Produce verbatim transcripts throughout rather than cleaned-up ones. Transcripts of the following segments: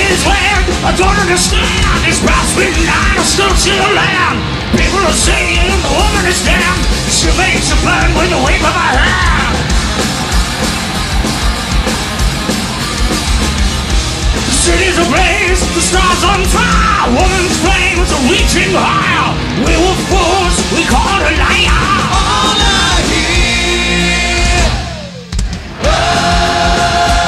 his land. I don't understand. It's past midnight, I still see the land. People are singing, the woman is down. She makes a burn with the wave of her hand. The city's ablaze, the stars on fire. Woman's flames are reaching higher. We were fools, we called a liar. All I hear, oh.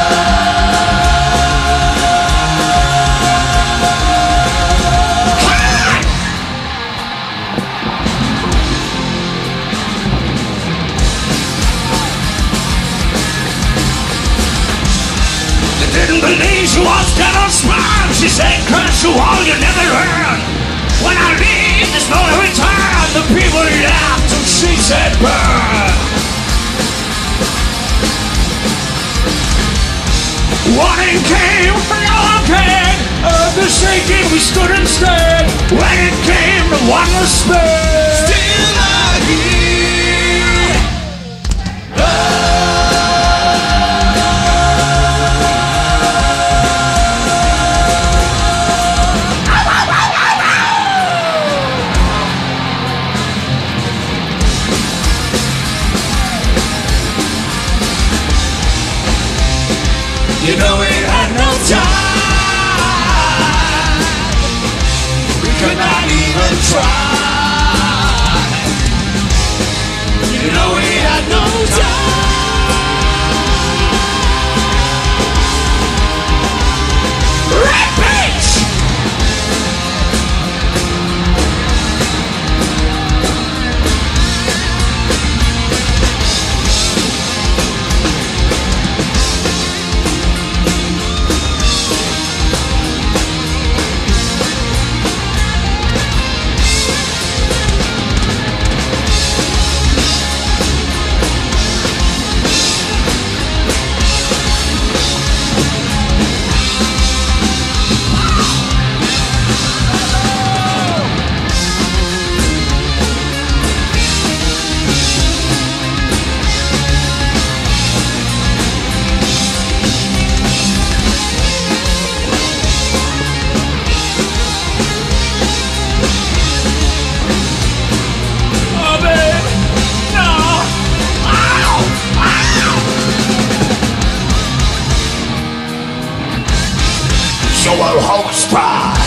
Didn't believe she was gonna smile. She said, curse you all, you never learn. When I leave, there's no return. The people laughed and she said, burn. Warning came, no one cared. Earth was shaking, we stood instead. When it came, the one was spared. Still I hear, oh. You know we had no time. We could not even try. You know we had no time. Rampage! Your host pride.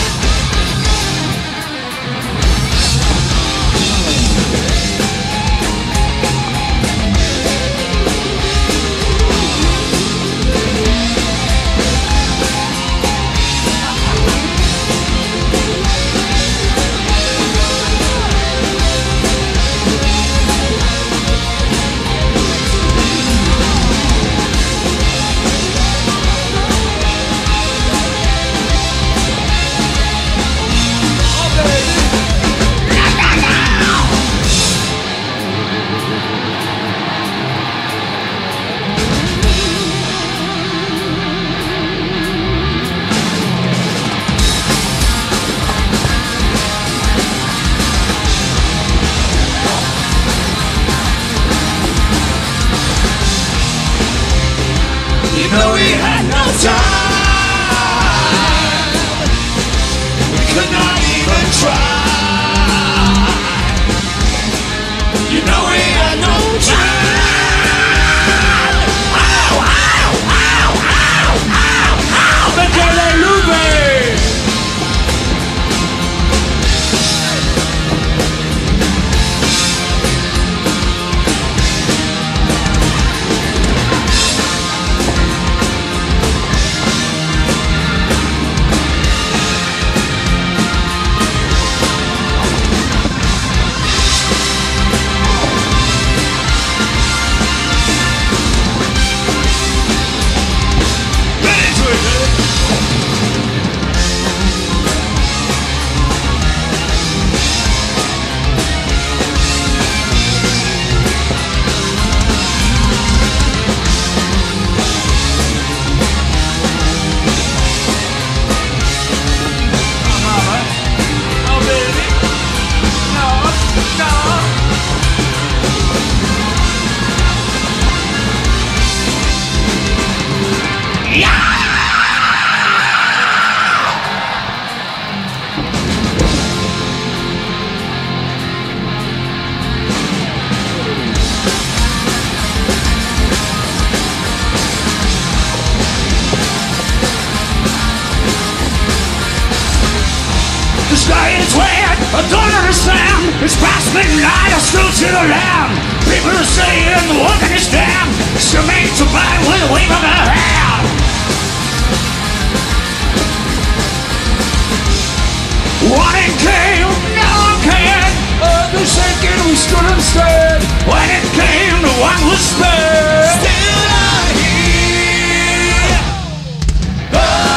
I don't understand. It's past midnight, I still see the land. People are saying the working is damn. Still made to buy with a wave of a hand. Warning came, no one can. Others shaking, we stood and stared. When it came, no one was spared. Still I hear. Oh.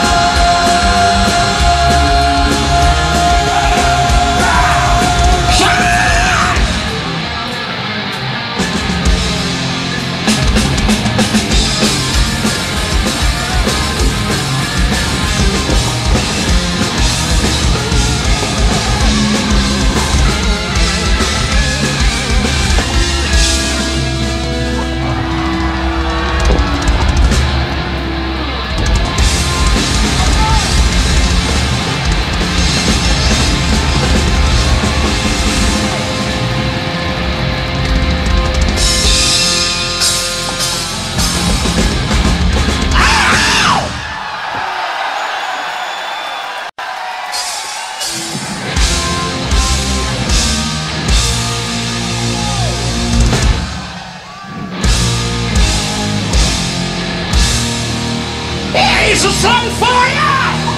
Here's a song for ya!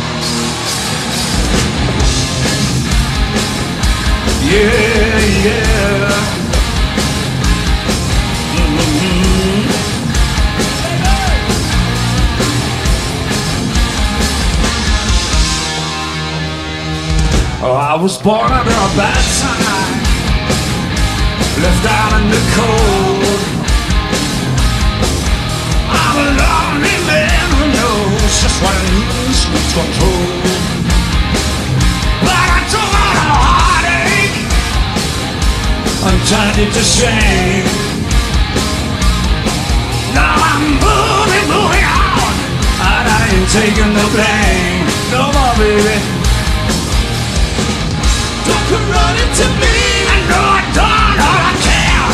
Yeah, yeah. Mm-hmm. Oh, I was born under a bad time, left out in the cold. I'm a lonely man who knows just what it means to lose control. But I took on a heartache and turned it to shame. Now I'm moving, moving on, and I ain't taking the blame. No more, baby. Don't come running to me. I know I done all I can.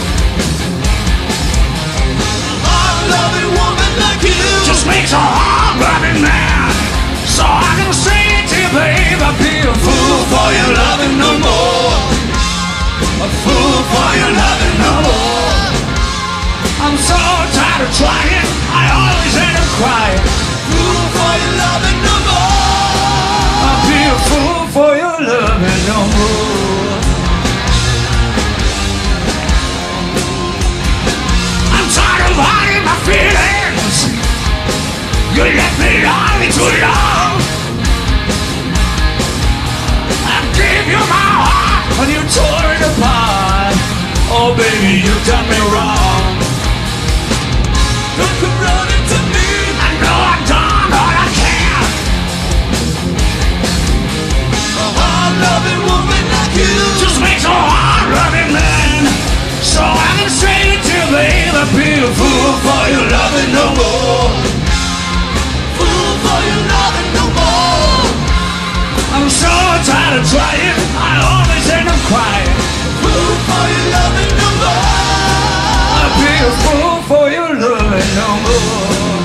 Loving woman like you just makes a hard-loving man. So I can say to you, babe, I'll be a fool for your loving no more. A fool for your loving no more. I'm so tired of trying, I always end up crying. Fool for your loving no more. I'll be a fool for your loving no more. Hiding my feelings, you left me lonely too long. I gave you my heart and you tore it apart. Oh baby, you done me wrong. Don't come running to me. I know I've done all I can. A hard-loving woman like you just makes a hard-loving man. So I can say it to you, babe, I'll be a fool for your loving no more. Fool for your loving no more. I'm so tired of trying, I always end up crying. Fool for your loving no more. I'll be a fool for your loving no more.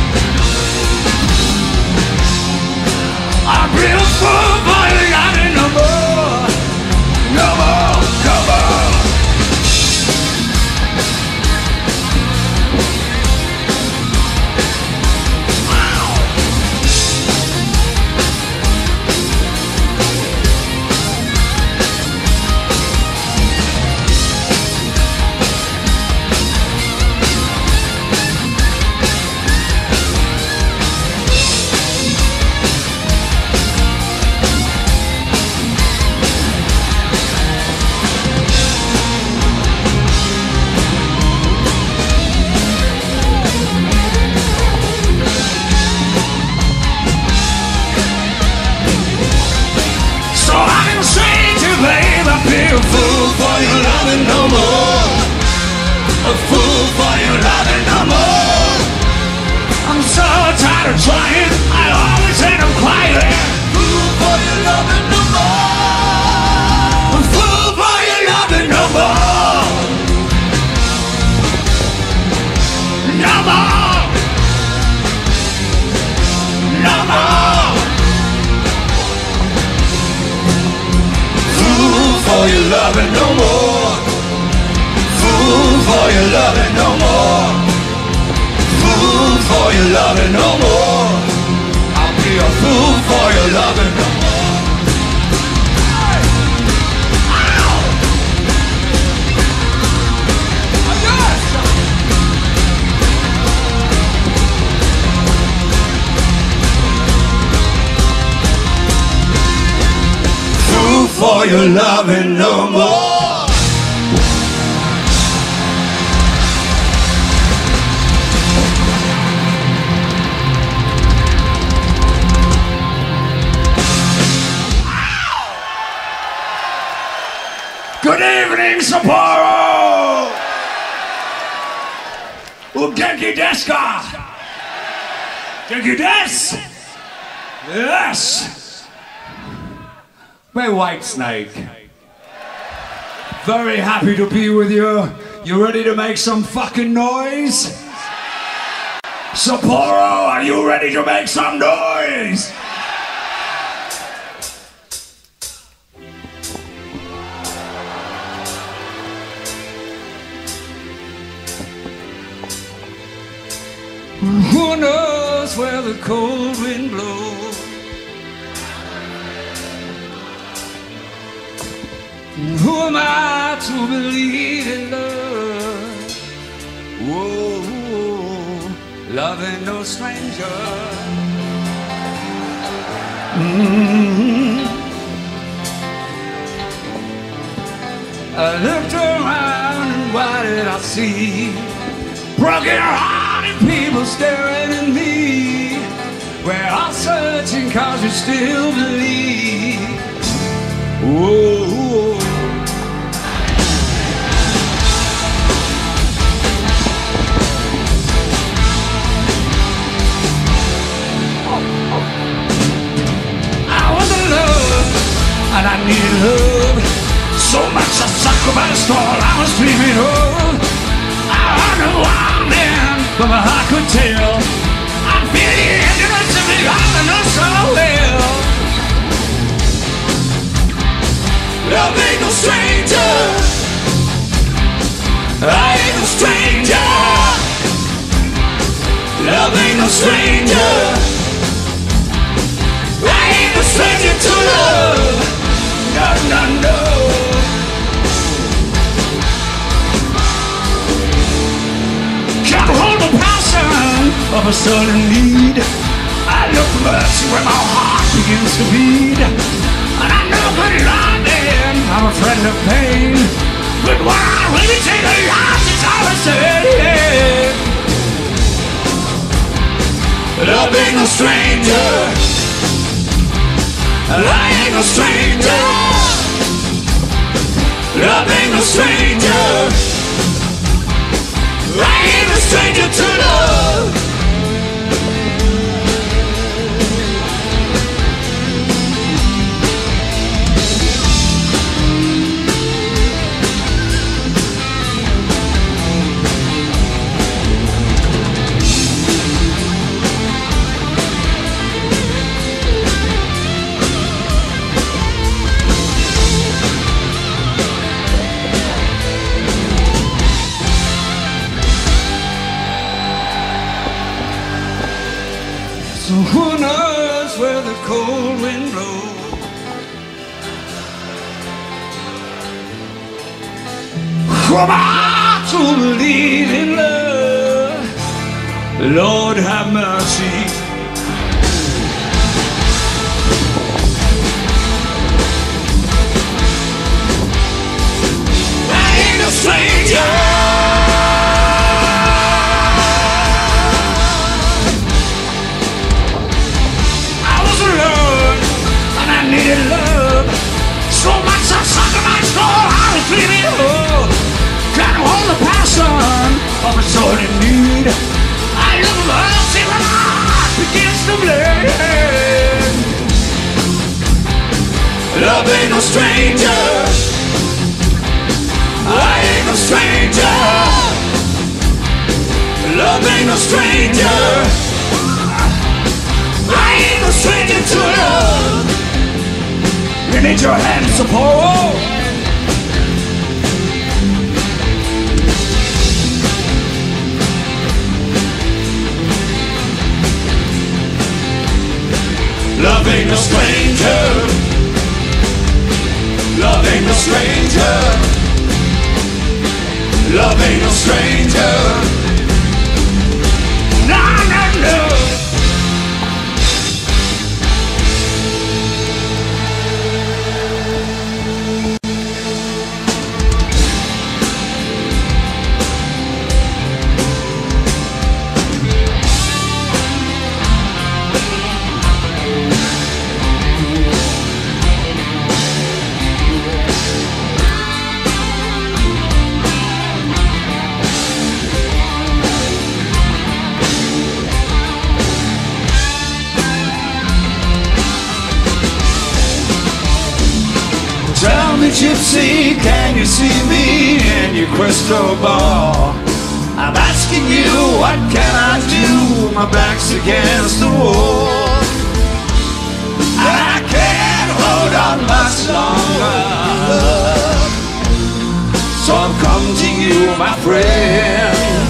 I'll be a fool for your loving no more. No more, no more. A fool for your loving no more. A fool for your loving no more. I'm so tired of trying, I always end up crying. Fool for your loving no more. A fool for your loving no more. No more. No more. your loving no more. I'll be a fool for your loving no more. For your loving no more. Good evening, Sapporo. Ugenki desu ka? Genki desu? Yes. My Whitesnake. Very happy to be with you. You ready to make some fucking noise? Sapporo, are you ready to make some noise? Who knows where the cold wind blows? Who am I to believe in love? Whoa, loving no stranger. Mm-hmm. I looked around and what did I see? Broken-hearted people staring at me. We're all searching cause we still believe. Whoa. And I needed love so much I sacrificed all I was dreaming of. I knew I'm in, but my heart could tell I'm feeling the emptiness of the heart I know so well. Love ain't no stranger. I ain't no stranger. Love ain't no stranger. I ain't no stranger to love. No, no, no. Can't hold the passion of a sudden need. I look for mercy when my heart begins to beat. And I know good loving, I'm a friend of pain. But when I really take a loss, it's all the same. Love ain't no stranger. I ain't no stranger. Love ain't no stranger. I ain't no stranger to love. So who knows where the cold wind blows? Who am I to believe in love? Lord have mercy. I ain't no stranger. Needed love so much I sacrificed all I was dreaming of. Can't hold the passion of a sudden need. I look for mercy when my heart begins to bleed. Love ain't no stranger. I ain't no stranger. Love ain't no stranger. I ain't no stranger to love. You need your hands, Sapporo. Love ain't no stranger. Love ain't no stranger. Love ain't no stranger. No, no, no. Tell me, gypsy, can you see me in your crystal ball? I'm asking you, what can I do? My back's against the wall, and I can't hold on much longer. So I've come to you, my friend.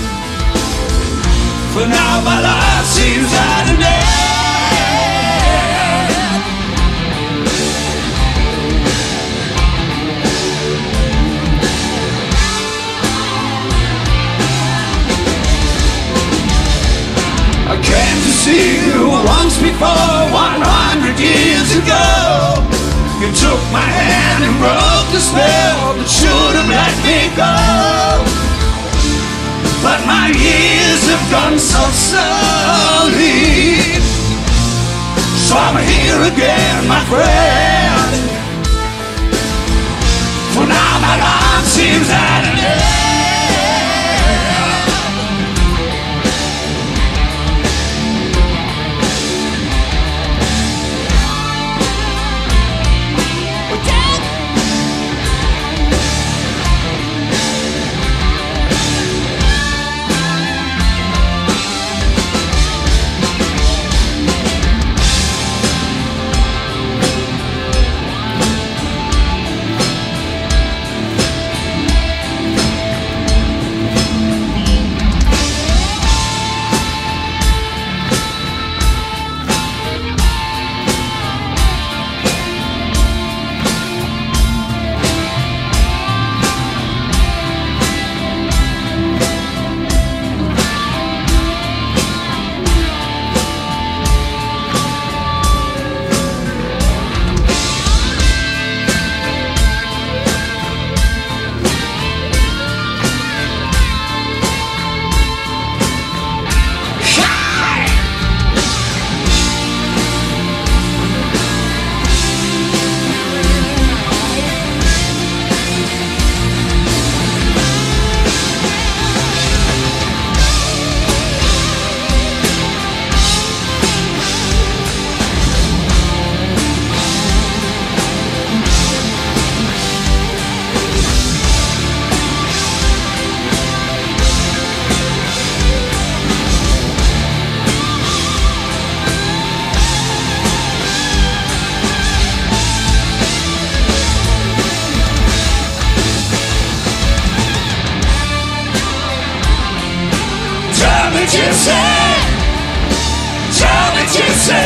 For now my life seems at an end. I came to see you once before, one hundred years ago. You took my hand and broke the spell that should have let me go. But my years have gone so slowly, so I'm here again, my friend. For now my life seems at an end. Gypsy, tell me, gypsy,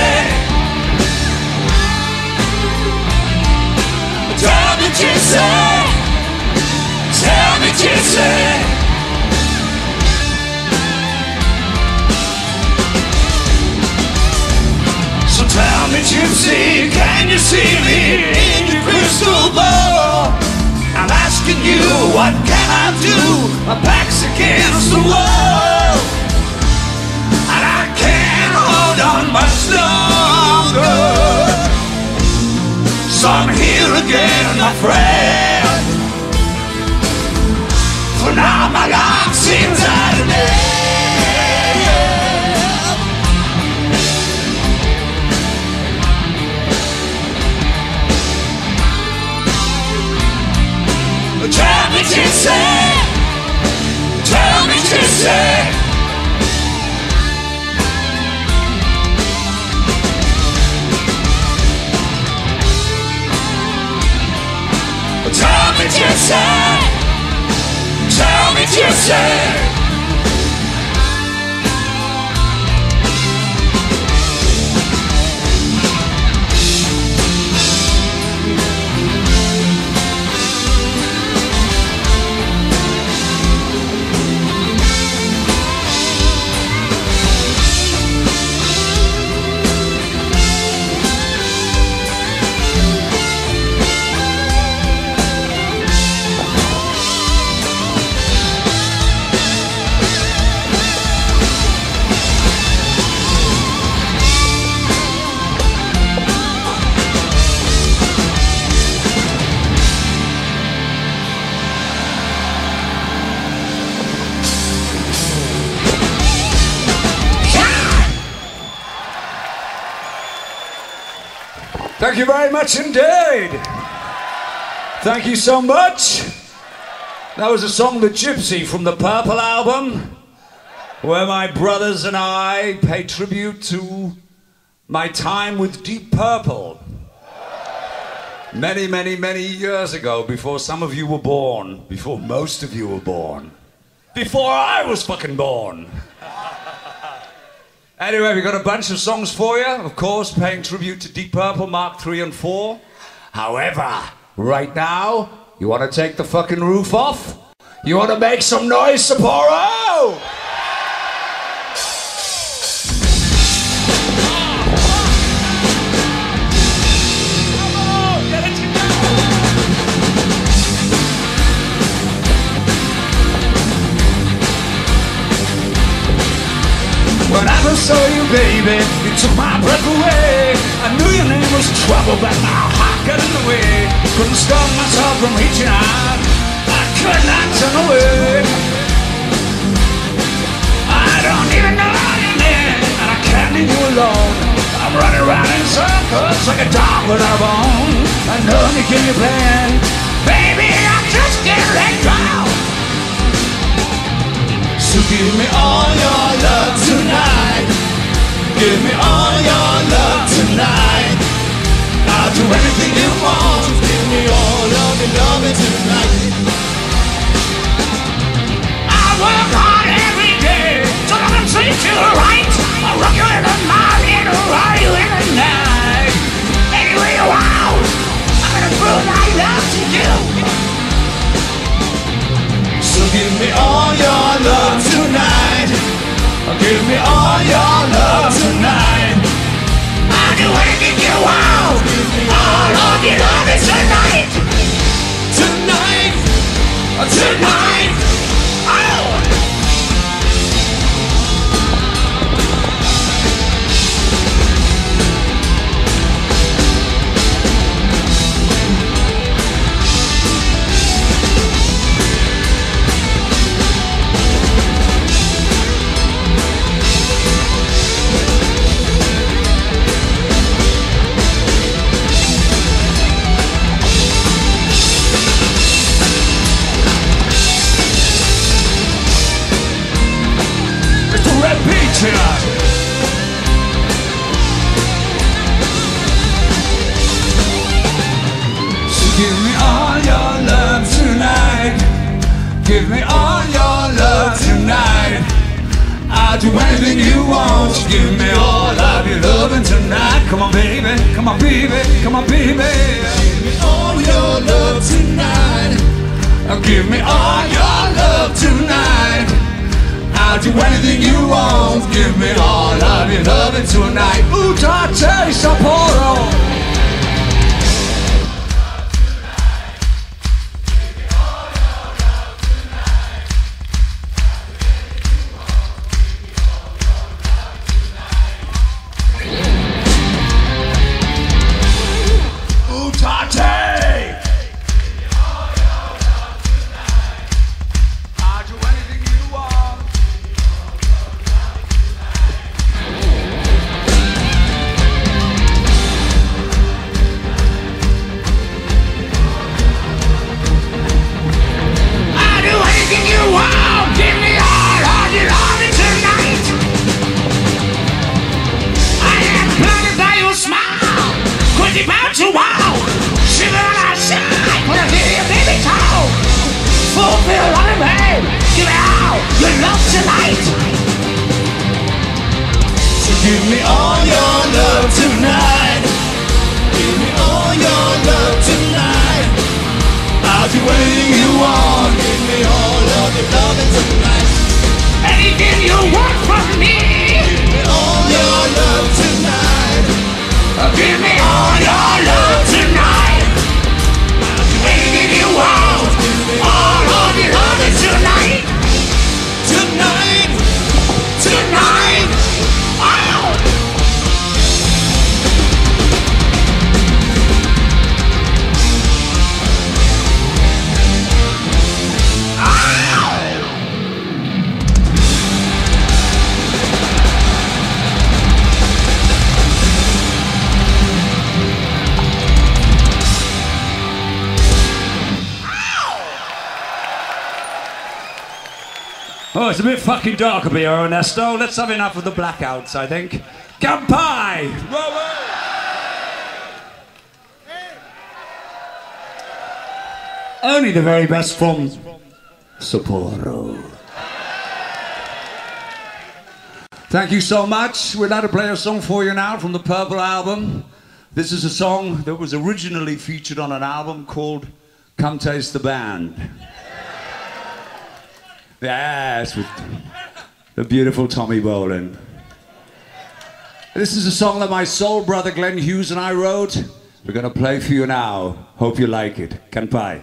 tell me, gypsy, tell me, gypsy. So tell me, gypsy, can you see me in your crystal ball? I'm asking you, what can I do? My back's against the wall, and I can't hold on much longer. So I'm here again, my friend. For now my life seems at an end. Tell me, gypsy, tell me, gypsy. Tell me, gypsy, tell me, gypsy. Thank you very much indeed. Thank you so much. That was a song, The Gypsy, from the Purple album, where my brothers and I pay tribute to my time with Deep Purple. Many, many, many years ago, before some of you were born, before most of you were born, before I was fucking born. Anyway, we got a bunch of songs for you, of course, paying tribute to Deep Purple, Mark three and four. However, right now, you want to take the fucking roof off? You want to make some noise, Sapporo? When I first saw you, baby, you took my breath away. I knew your name was trouble, but my heart got in the way. Couldn't stop myself from reaching out. I could not turn away. I don't even know your name, and I can't leave you alone. I'm running around in circles like a dog without a bone. I know you give me plan, baby, I just can't let go. So give me all your love tonight. Give me all your love tonight. I'll do anything you want. Just give me all of your love tonight. I work hard every day so I can treat you right. I'll rock you in the morning or roll you in the night. Any way you want, I'm gonna prove my love to you. So give me all your love tonight. Give me all your love tonight. I'll do anything you want. Give me all of your love tonight. Tonight. Tonight. Oh. So give me all your love tonight. Give me all your love tonight. I'll do anything you want. Give me all of your loving tonight. Come on, baby. Come on, baby. Come on, baby. Give me all your love tonight. Give me all your love tonight. I'll do anything you want. Give me all of your loving tonight. Utate Sapporo. Give me all your love tonight. Give me all your love tonight. I'll do anything you want. Give me all of your loving tonight. Anything you want from me. Give me all your love tonight. Give me all your love tonight. I'll do anything you want. Give me all of your loving tonight. Tonight. Tonight. Oh. Oh, it's a bit fucking dark up here, Ernesto. Let's have enough of the blackouts, I think. Kampai! Whoa, whoa. Only the very best from Sapporo. Thank you so much. We're about to play a song for you now from the Purple album. This is a song that was originally featured on an album called Come Taste the Band. Yes, with the beautiful Tommy Bolin. This is a song that my soul brother Glenn Hughes and I wrote. We're gonna play for you now. Hope you like it. Kanpai.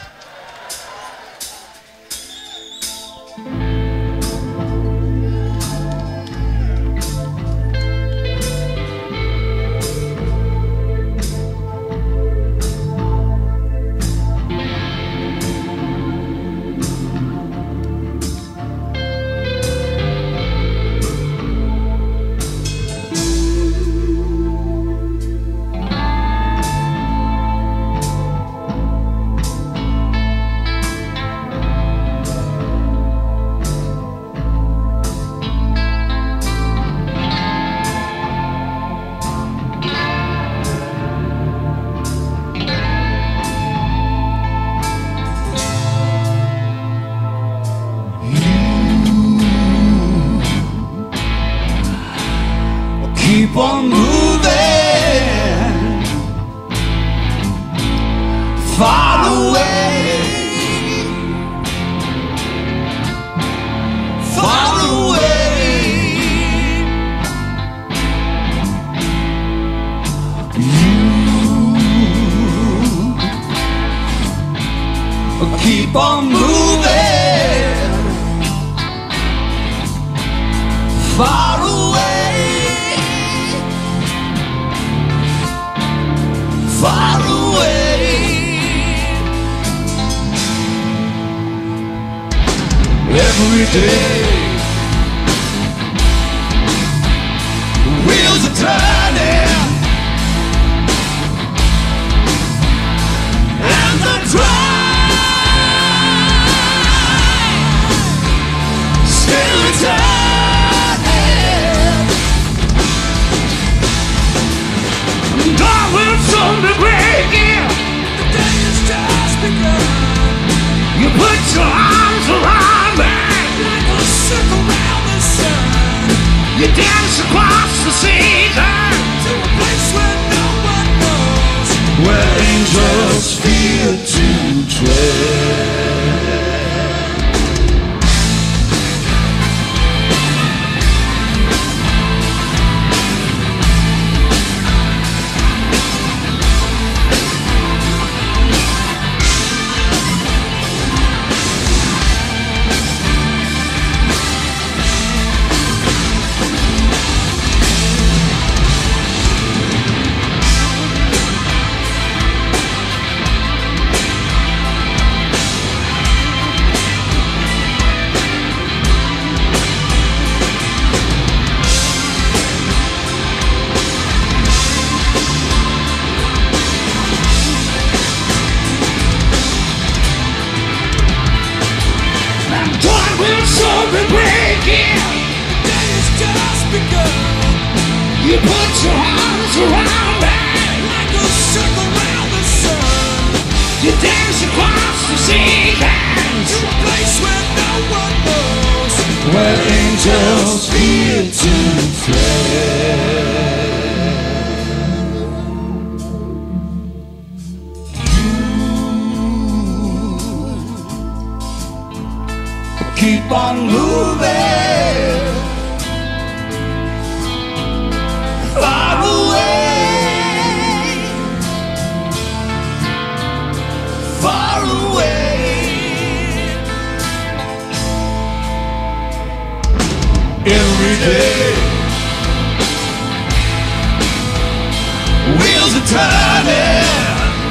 Keep on moving far away, far away. You keep on moving far away. Far away. Every day the wheels are turning and the drive still returning. Dawn will soon be breaking. The day has just begun. You put your arms around me like a circle around the sun. You dance across the season to a place where no one knows, where angels fear to tread. You put your arms around me like a circle around the sun. You dance across the seasons to a place where no one knows, where angels fear to tread. Keep on moving far away, far away. Every day wheels are turning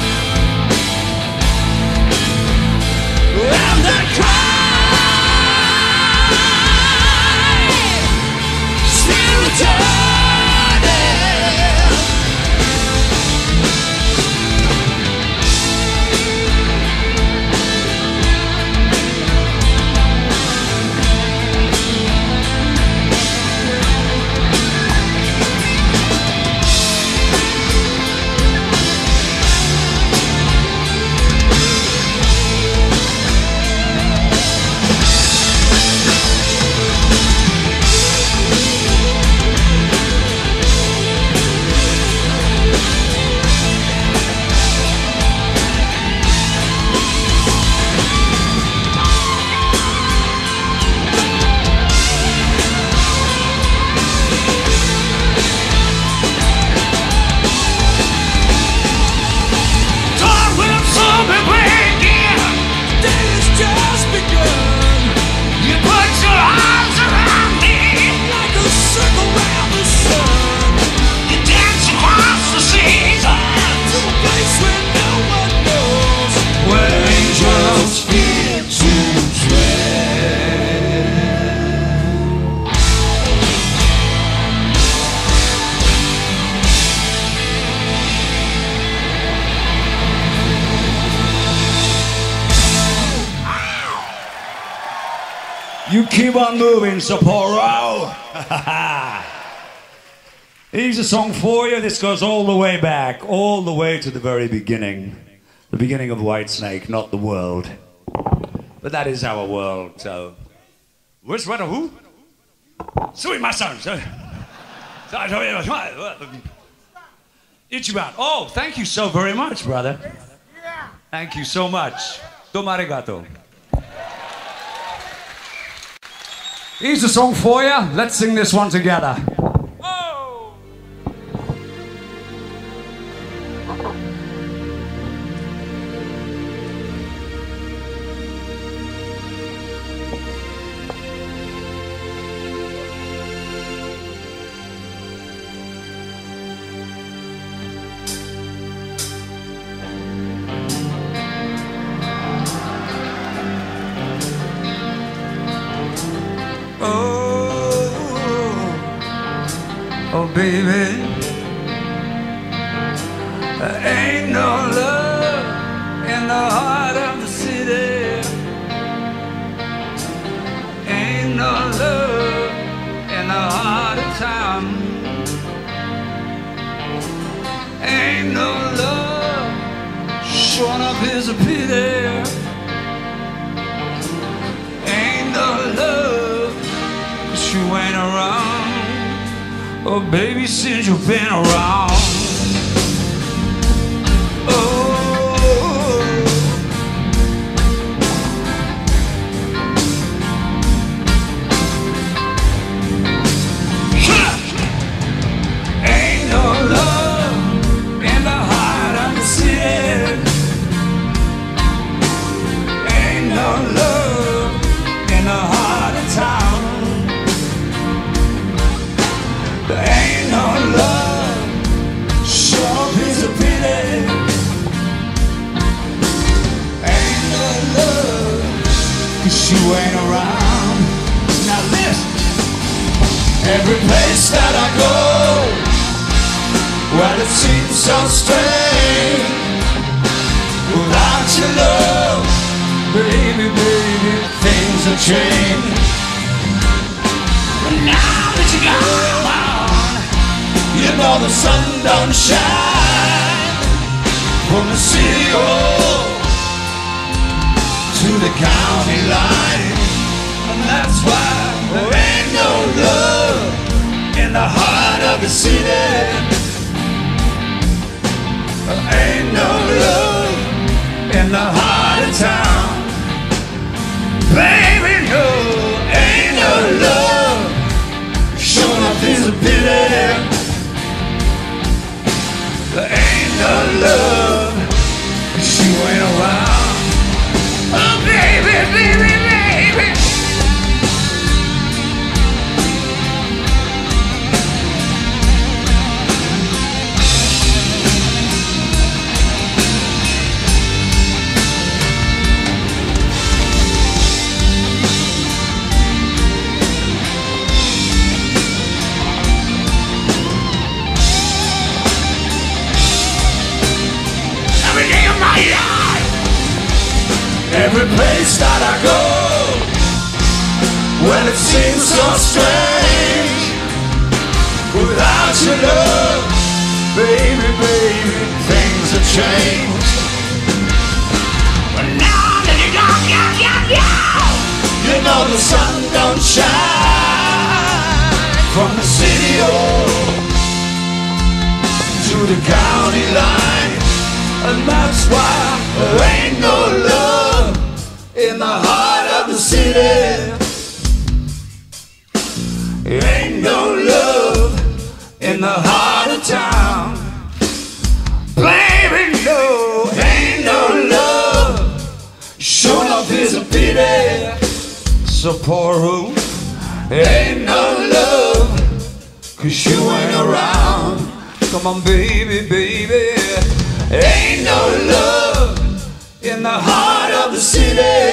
and the cry still returns. You keep on moving, Sapporo. Here's a song for you. This goes all the way back, all the way to the very beginning. The beginning of Whitesnake, not the world. But that is our world, so... Where's what who? Sui my son. Ichiban. Oh, thank you so very much, brother. Thank you so much. Domo arigato. Here's a song for you. Let's sing this one together. Oh. Oh, baby, there ain't no love in the heart of the city. Ain't no love in the heart of town. Ain't no love, showing up is a pity. Ain't no love, 'cause you ain't around. Oh, baby, since you've been around. Oh, ain't no love in the heart of the city. Ain't no love in the heart of town. Ain't no love, sure is a pity. Ain't no love, 'cause you ain't around. Now listen, every place that I go, well it seems so strange. Without your love, baby, baby, things have changed. But now that you're gone, you know the sun don't shine from the city hall to the county line. And that's why there ain't no love in the heart of the city. There ain't no love in the heart of town. Baby, no, ain't no love. Showing up is a pity. There ain't no love, 'cause you ain't around. Oh, baby, baby, baby. Every place that I go, well it seems so strange. Without your love, baby, baby, things have changed. But now that you're gone, yeah, yeah, yeah, you know the sun don't shine from the city hall to the county line. And that's why there ain't no love in the heart of the city. Ain't no love in the heart of town. Baby, no, ain't no love. Sure enough is a pity. Sapporo, ain't no love, 'cause you ain't around. Come on, baby, baby. Ain't no love in the heart of the city.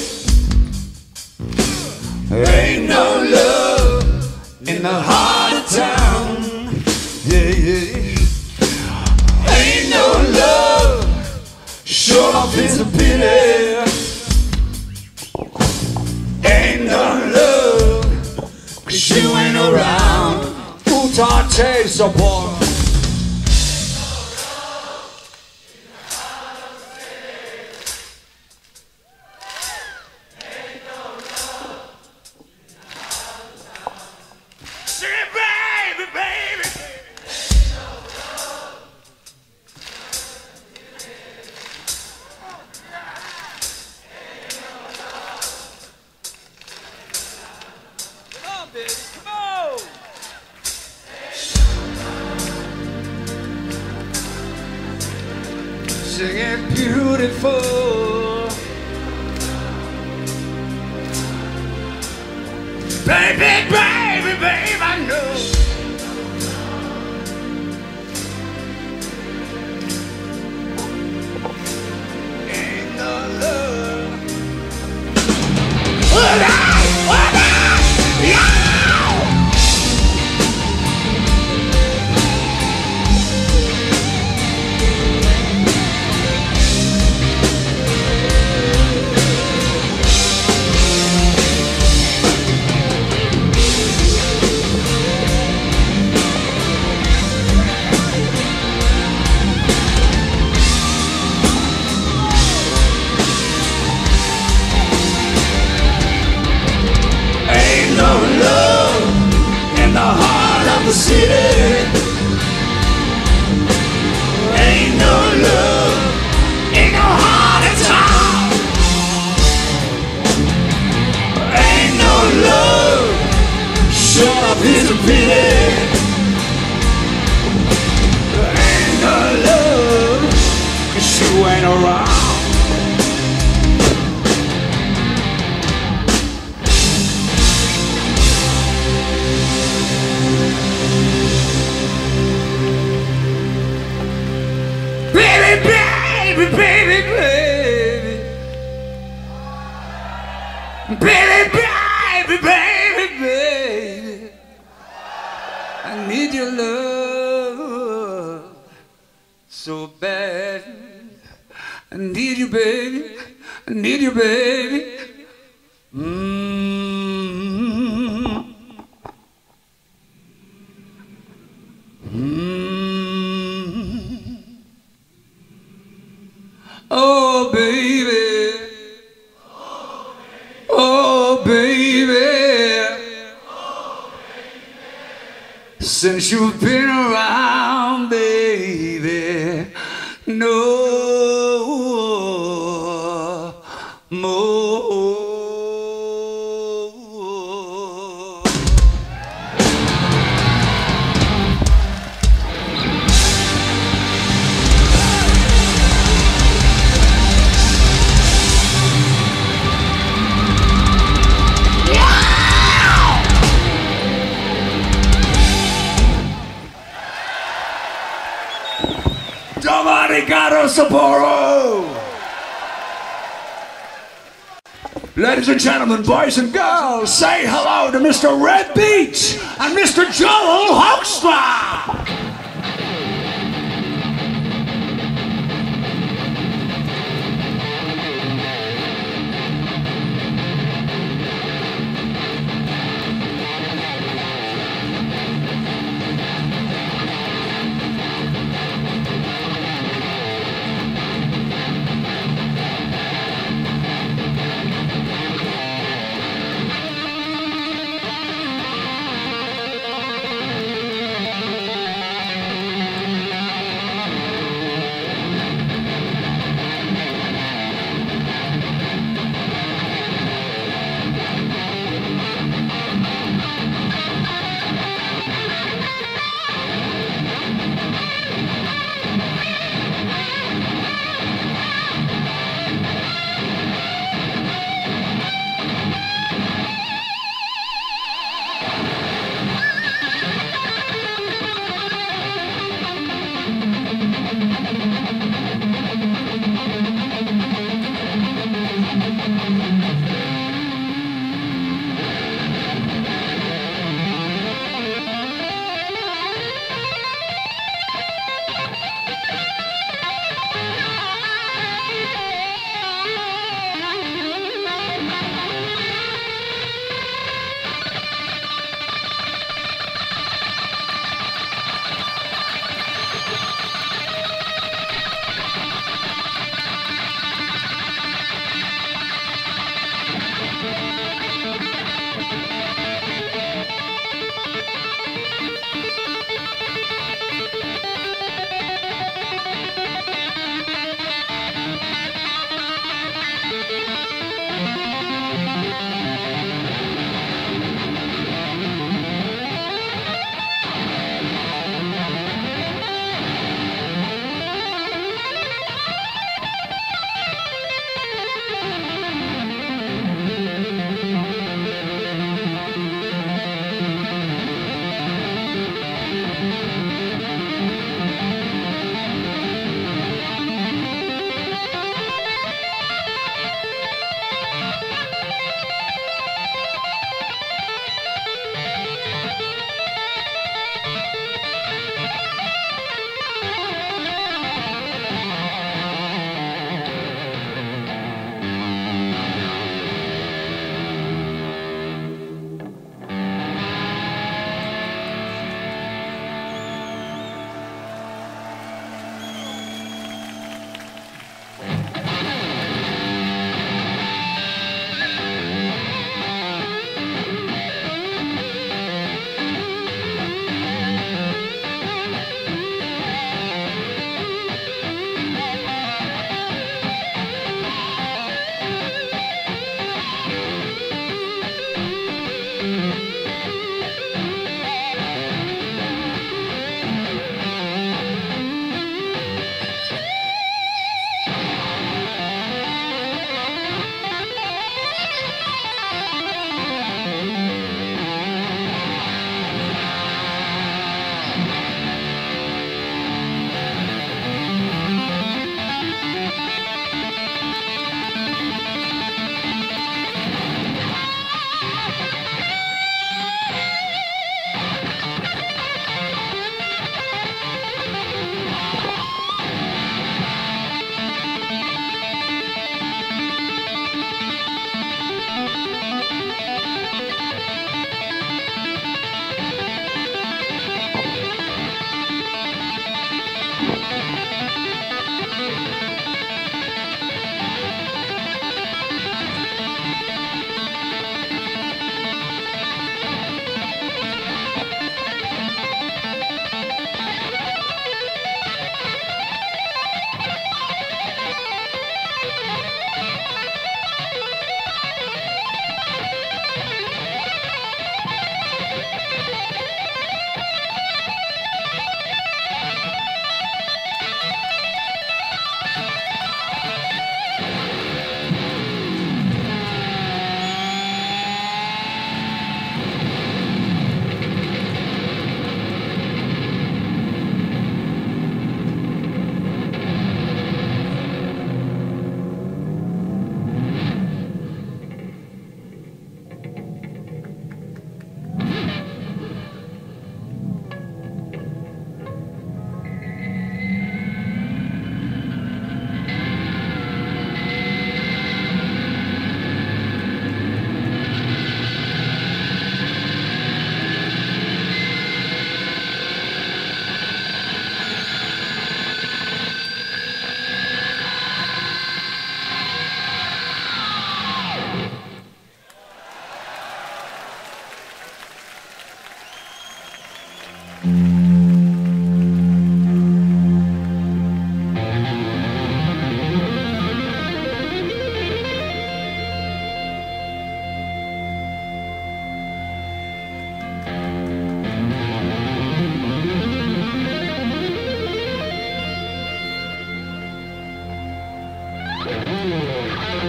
Ain't no love in the heart of town. Yeah, yeah. Ain't no love, sure enough is a pity. Ain't no love. around. Utah support. Singing beautiful, baby, baby, baby, I know. Ain't no love. What up? What up? Yeah! The city ain't no love, ain't no heart at all. Ain't no love, shut up is a pity. Ain't no love, 'cause you ain't around. Baby, baby, baby, baby, baby, baby, baby, baby, I need your love so bad. I need you, baby. I need you, baby. Mm-hmm. Mm-hmm. Oh baby, oh baby, since you've been around, baby, no more. Arigato Sapporo! Ladies and gentlemen, boys and girls, say hello to Mister Red Beach and Mister Joel Hoekstra!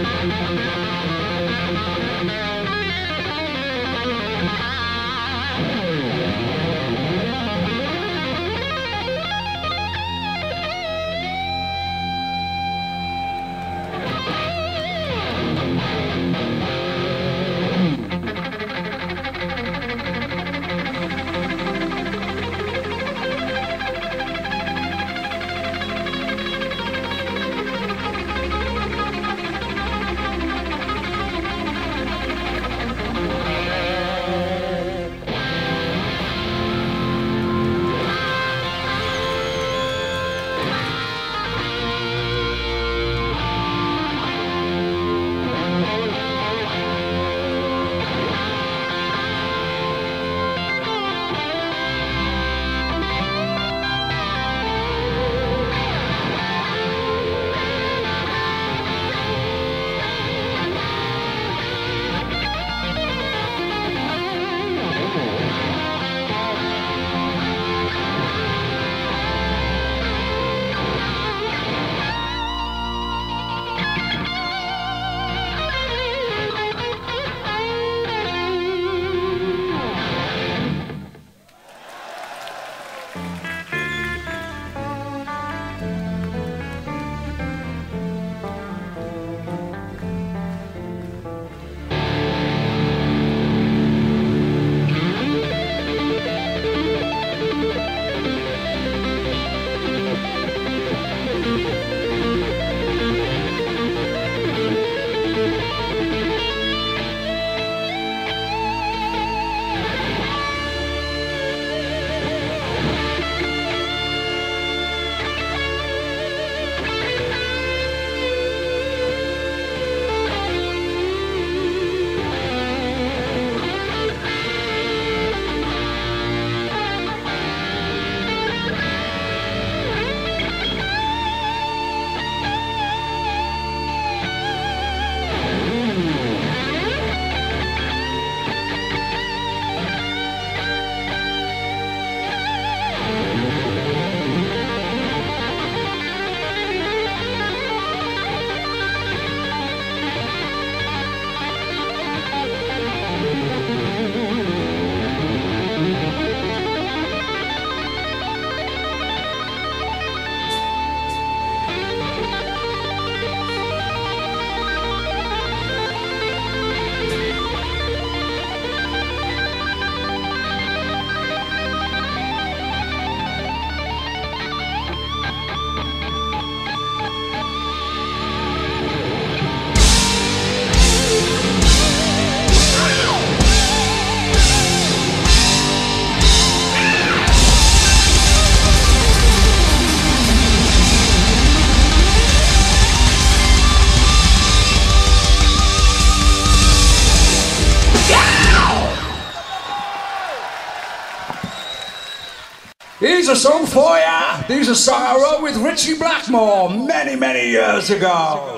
Here's a song for ya. Here's a song I wrote with Richie Blackmore many, many years ago.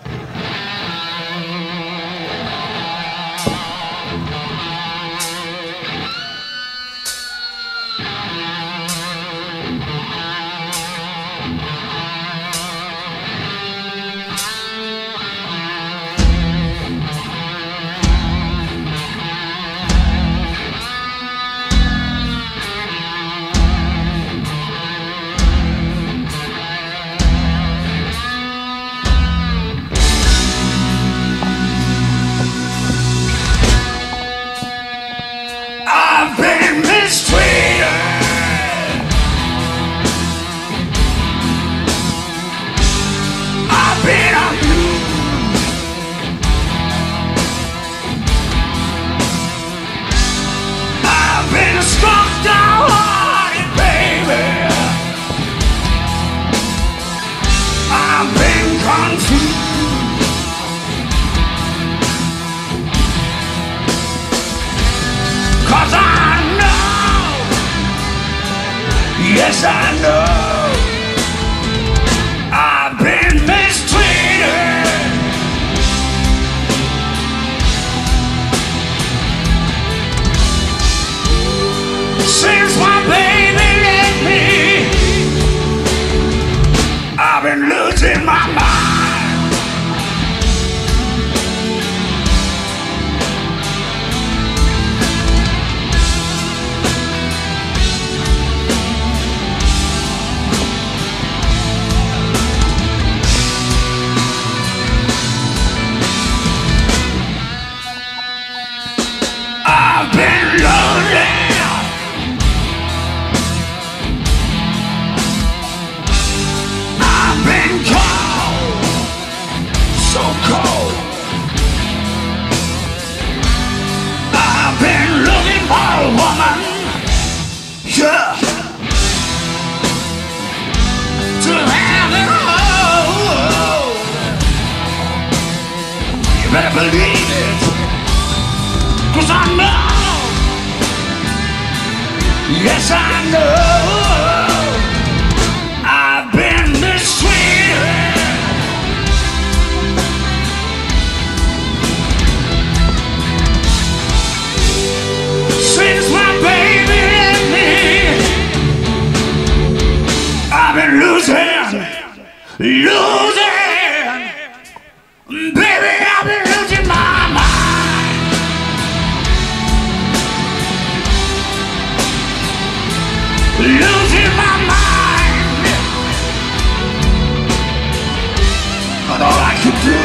Yes, I know I've been mistreated since my baby left me. I've been losing my mind. believe it, 'cause I know, yes I know, I've been mistreated. Since my baby left me, I've been losing, losing, baby, I've been losing my mind, losing my mind. But all I could do,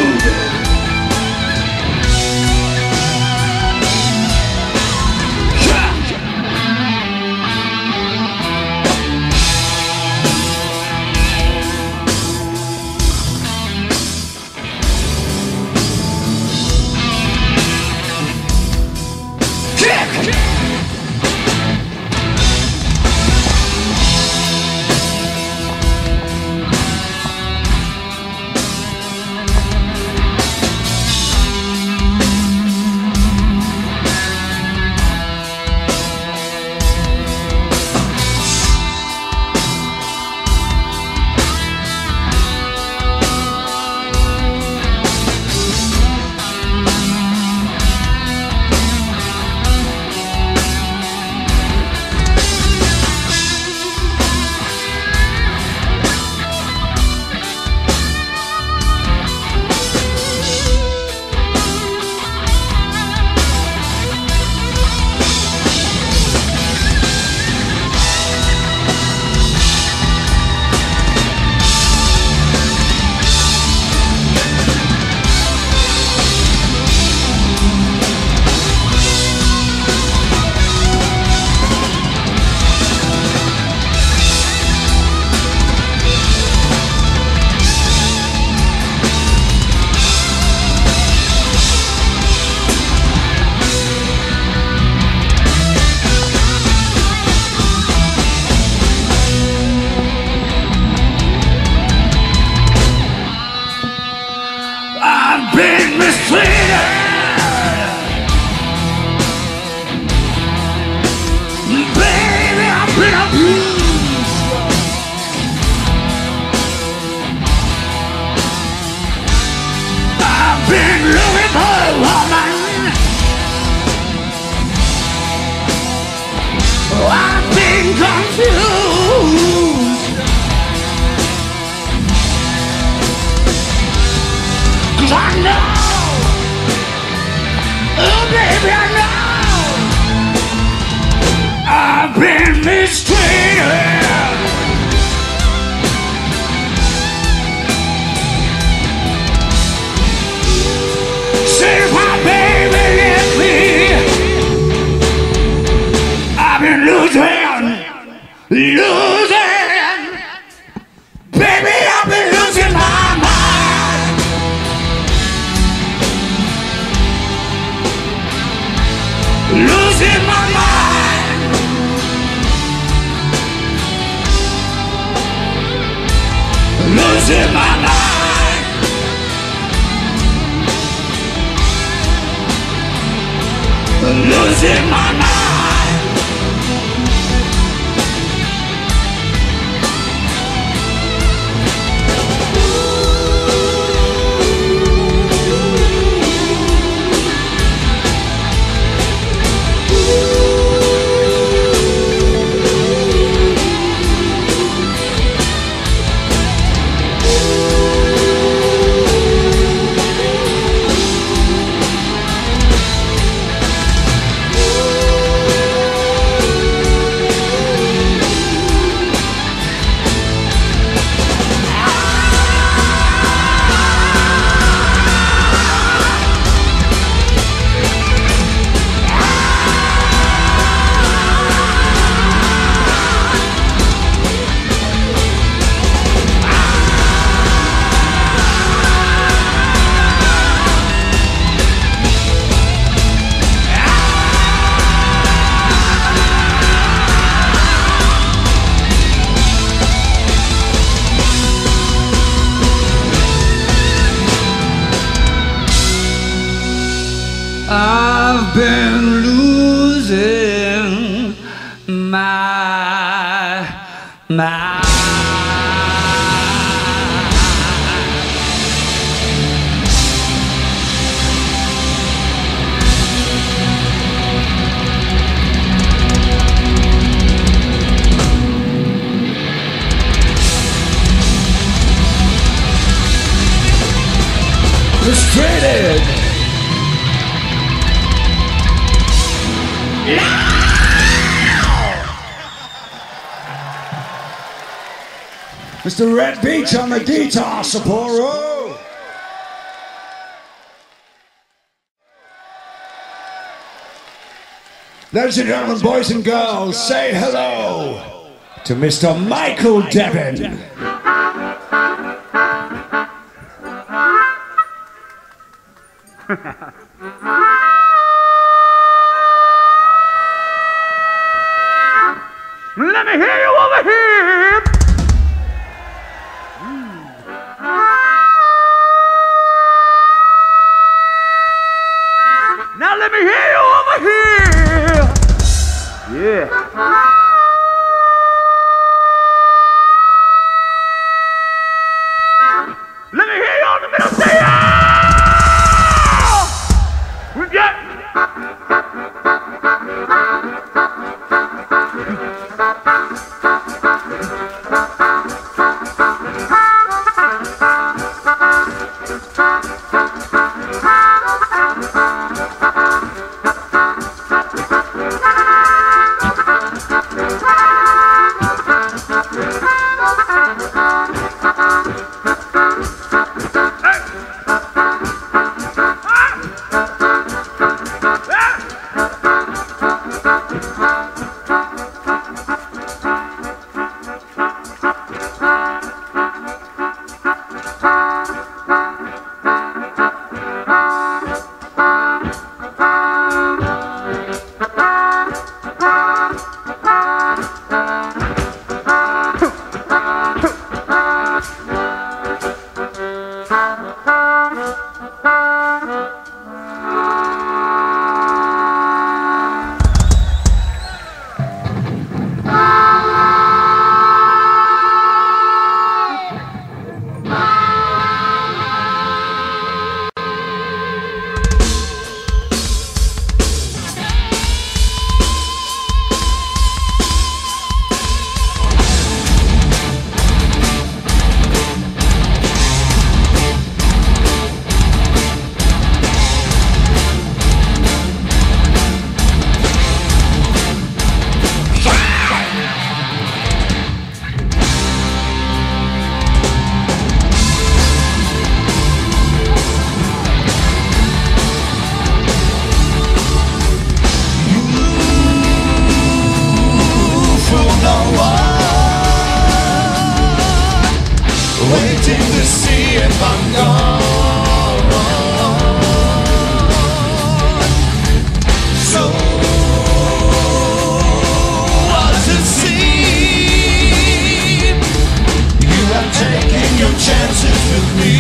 I've been mistreated. Baby, I've been abused. I've been looking for a woman. I've been confused. 'Cause I know, oh baby, I know, I've been mistreated. Since my baby left me, I've been losing, losing, baby, I've been losing my mind, losing my mind, losing my mind, losing my mind. I've been losing my mind. Frustrated. Mister Red Beach on the guitar, Sapporo. Ladies and gentlemen, boys and girls, say hello to Mister Michael Devin. Let me hear you over here. Mm. Now let me hear you over here. Yeah. Let me hear you on the middle say yeah. We got waiting to see if I'm gone. So what's it seem? You have taken your chances with me.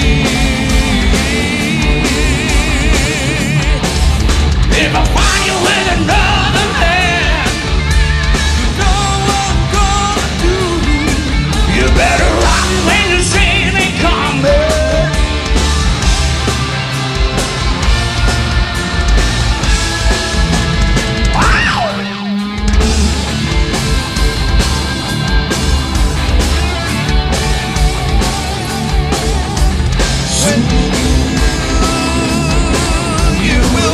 If I find you with another man, you know what I'm gonna do. You better run when you see me coming. Wow. Soon you will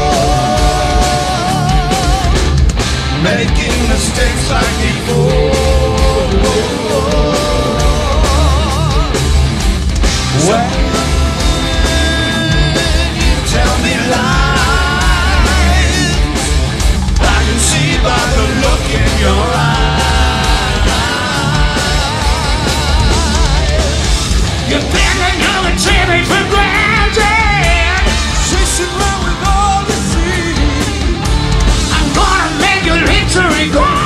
fall, making mistakes like before. When you tell me lies, I can see by the look in your eyes. You think that you can take me for granted, chasing around with all the sea. I'm gonna make your victory great.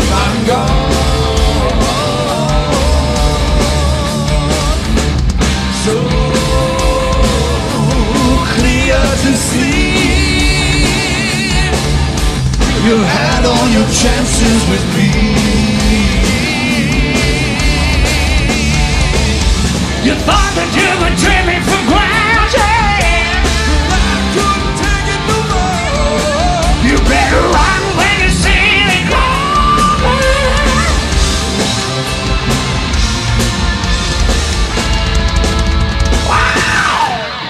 if I'm gone. So clear to see, you had all your chances with me. You thought that you would take me for granted, but I couldn't take it no more. You better run when you see it coming. Wow!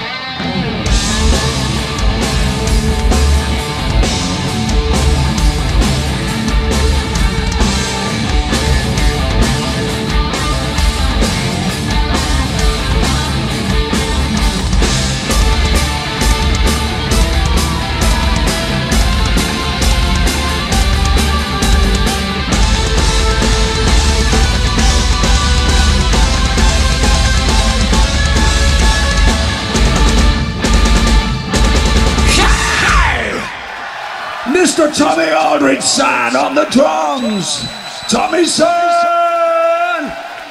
Mister Tommy Aldridge son on the drums. Tommy son.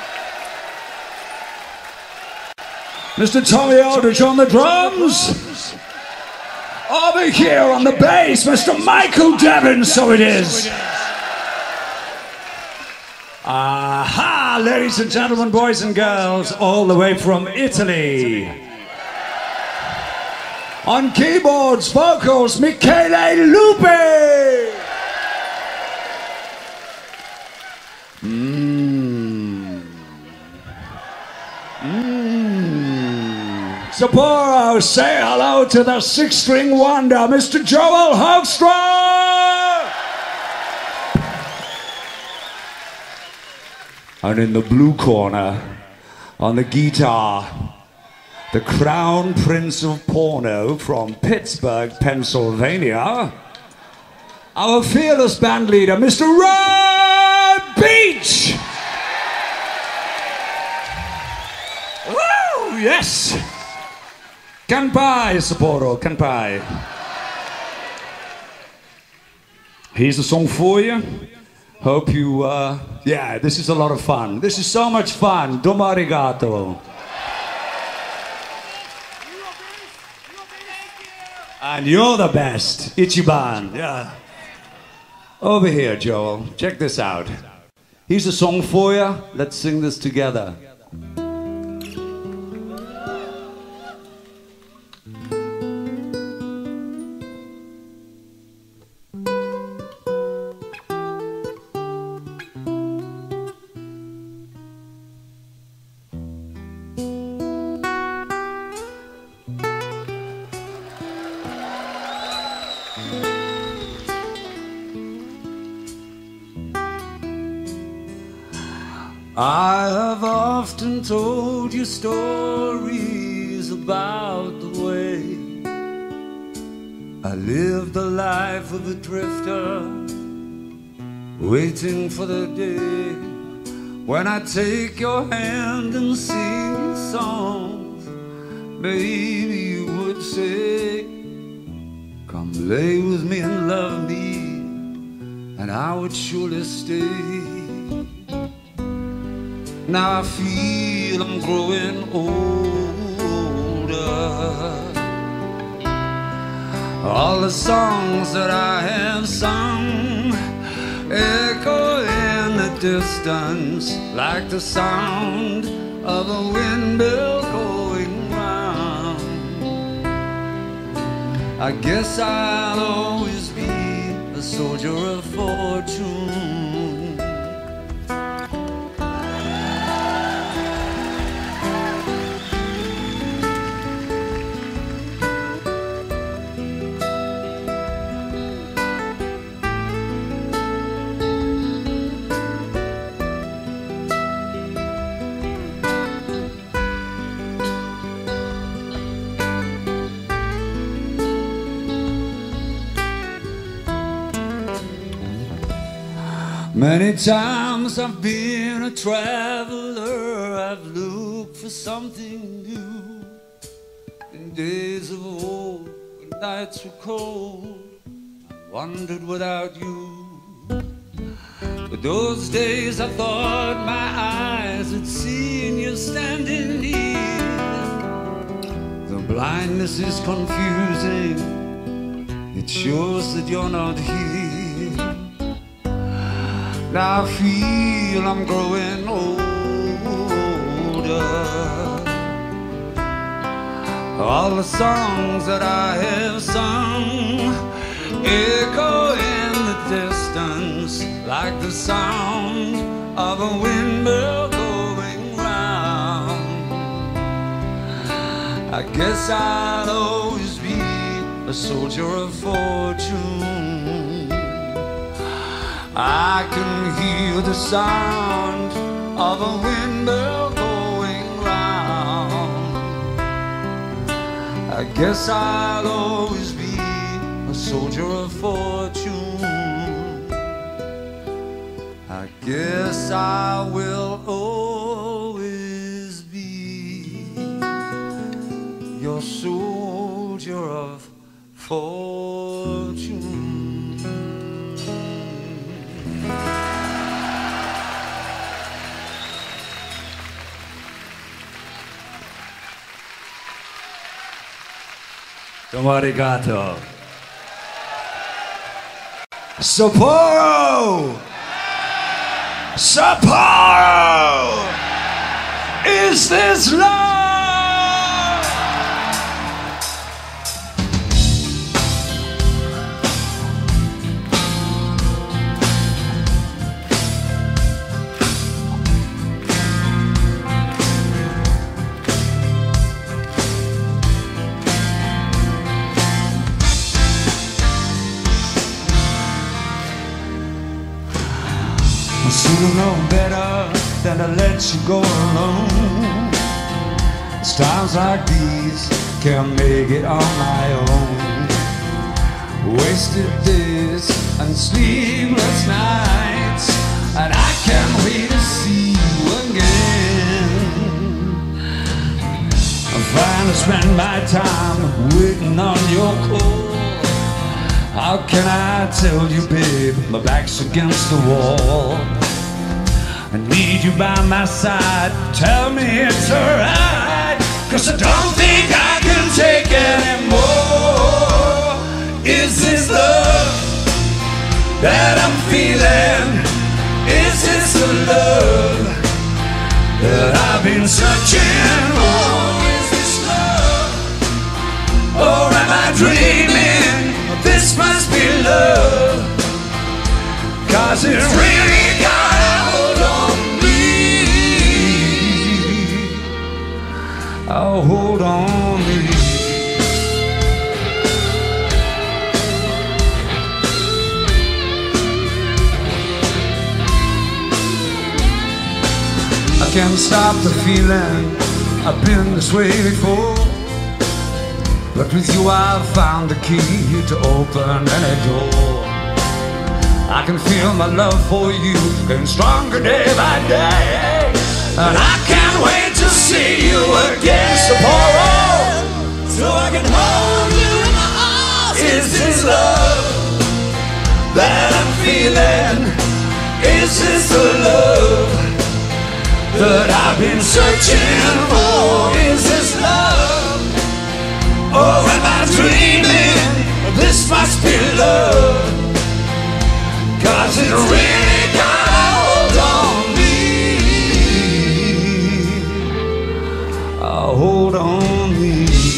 Mister Tommy Aldridge on the drums. Over here on the bass, Mister Michael Devon, so it is. Aha, ladies and gentlemen, boys and girls, all the way from Italy. On keyboards, vocals, Michele Lupi. Mmm. Mmm. Sapporo, say hello to the six-string wonder, Mister Joel Hoekstra. And in the blue corner, on the guitar, the Crown Prince of Porno from Pittsburgh, Pennsylvania, our fearless band leader, Mister Rod Beach! Woo! Yes! Kanpai, Sapporo, kanpai. Here's a song for you. Hope you, uh, yeah, this is a lot of fun. This is so much fun. Domo arigato. And you're the best, Ichiban. Yeah. Over here, Joel. Check this out. Here's a song for you. Let's sing this together. I have often told you stories about the way I lived the life of a drifter, waiting for the day when I take your hand and sing songs. Maybe you would say, come lay with me and love me, and I would surely stay. Now I feel I'm growing older. All the songs that I have sung echo in the distance like the sound of a windmill going round. I guess I'll always be a soldier of fortune. Many times I've been a traveler, I've looked for something new. In days of old, when nights were cold, I wandered without you. But those days I thought my eyes had seen you standing near. The blindness is confusing, it shows that you're not here. Now I feel I'm growing older. All the songs that I have sung echo in the distance like the sound of a windmill going round. I guess I'll always be a soldier of fortune. I can hear the sound of a windmill going round. I guess I'll always be a soldier of fortune. I guess I will always be your soldier of fortune. Domo arigato. Sapporo! Sapporo! Is this love? I should know better than to let you go alone. It's times like these can't make it on my own. Wasted days and sleepless nights, and I can't wait to see you again. I'm trying to spend my time waiting on your call. How can I tell you, babe, my back's against the wall. I need you by my side, tell me it's alright, 'cause I don't think I can take anymore. Is this love that I'm feeling? Is this the love that I've been searching for? Is this love, or am I dreaming? This must be love, 'cause it's really got a hold on me. Oh, hold on me. I can't stop the feeling, I've been this way before. But with you I've found the key to open any door. I can feel my love for you getting stronger day by day, and I can't wait to see you again, Sapporo, so I can hold you in my arms. Is this love that I'm feeling? Is this the love that I've been searching for? Is this love, or am I dreaming? This must be love, 'cause it really got a hold on me. Oh, hold on me.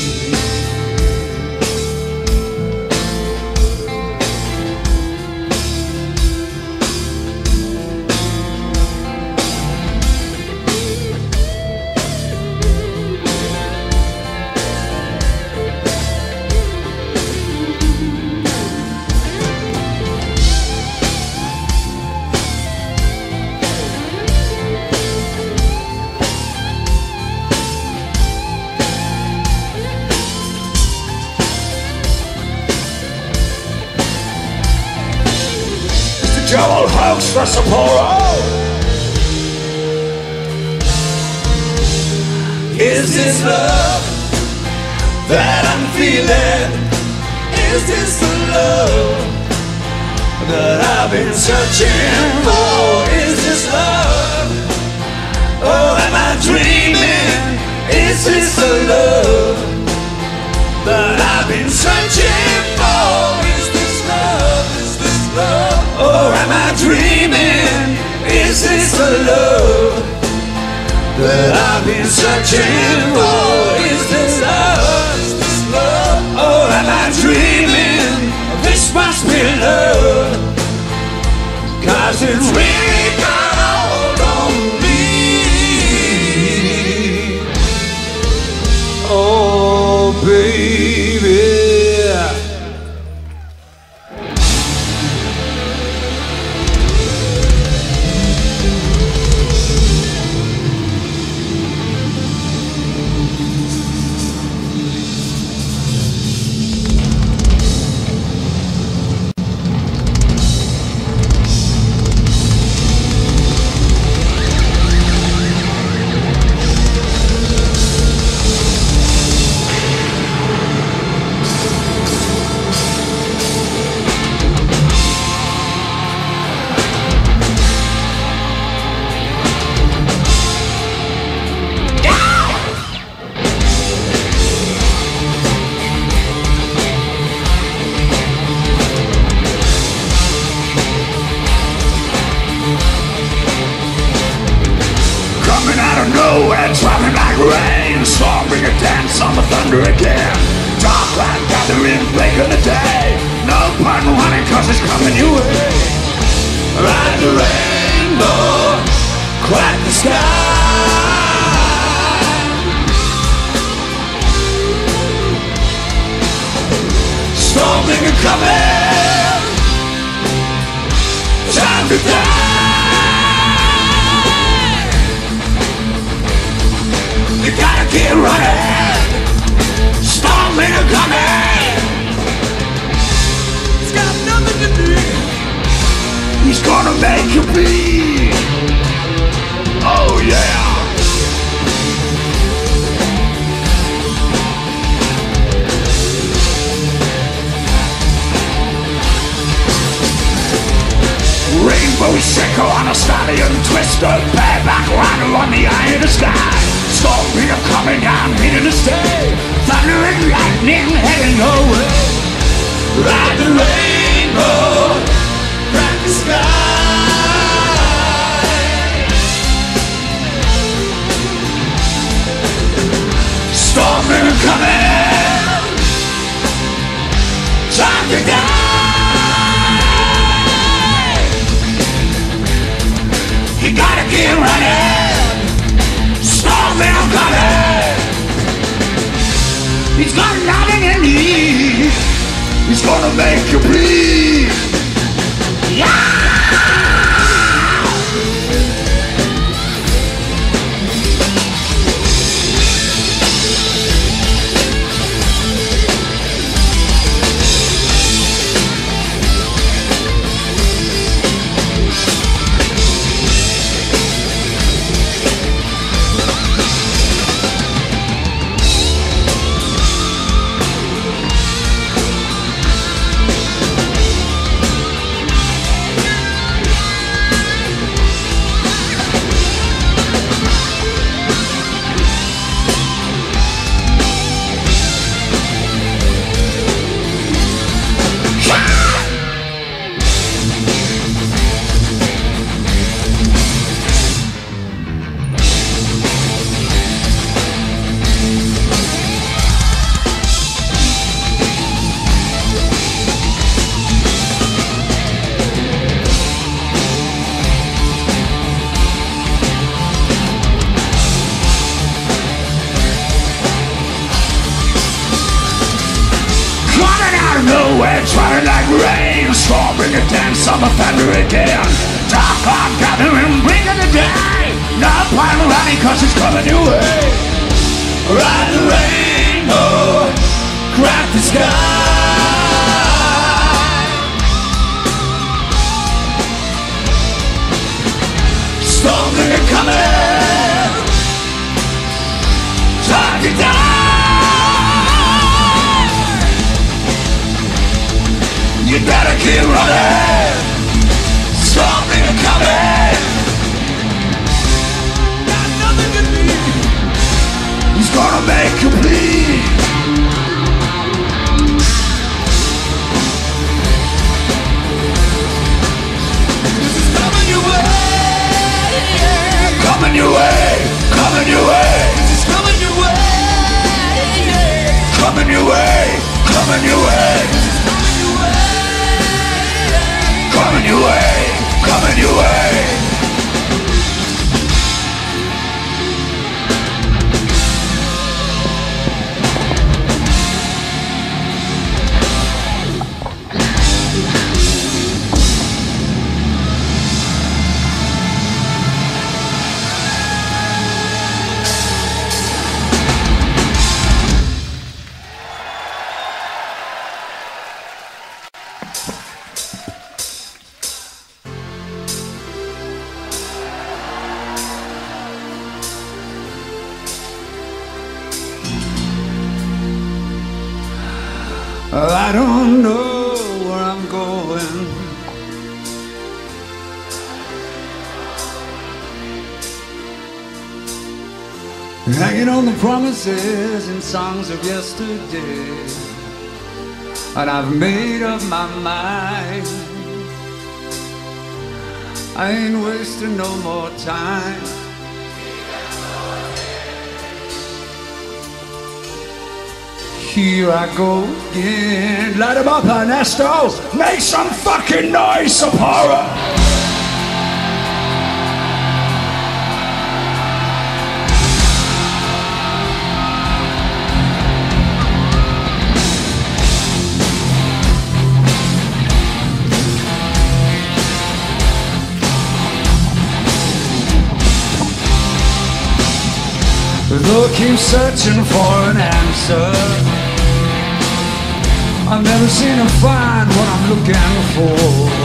Joel House for Sapporo. Is this love that I'm feeling? Is this the love that I I've been searching for is this love. Oh, am I dreaming? Is this the love that I've been searching for? Is this love? Is this love? Oh, am I dreaming? Is this the love that I've been searching for? Is this love? Is this love? Oh, am I dreaming? This must be love, 'cause it's really got hold on me. Oh, baby. Dropping like rain, storm, bring a dance on the thunder again. Dark cloud gathering, break of the day. No pun running, 'cause it's coming your way. Ride the rainbow, crack the sky. Storm, bring a coming, time to die. You gotta keep running, storming and coming. It's got nothing to do. He's gonna make you bleed. Oh yeah. Rainbow sickle on a stallion, twister, bareback rider on the eye of the sky. Storm here coming down, here to stay. Thunder and lightning heading your way. Ride the rainbow, crack the sky. Storm here coming, time to die. You gotta keep running. I'm coming. He's got nothing in me. He's gonna make you bleed. Yeah. Trying like rain, storm, bring a dance on the thunder again. Dark cloud gathering, bring of the day. No point running, 'cause it's coming your way. Ride the rainbow, crack the sky. Storm, bring it coming, time to die. You better keep running. coming. Got nothing to be. He's gonna make you bleed. This is coming your way. Coming your way. Coming your way. This is coming your way. Coming your way. Coming your way. Coming your way, coming your way. I don't know where I'm going. Hanging on the promises and songs of yesterday, and I've made up my mind. I ain't wasting no more time. Here I go again. Light 'em up, Ernesto. Make some fucking noise, Sapporo. Though I keep searching for an answer, I've never seen him find what I'm looking for.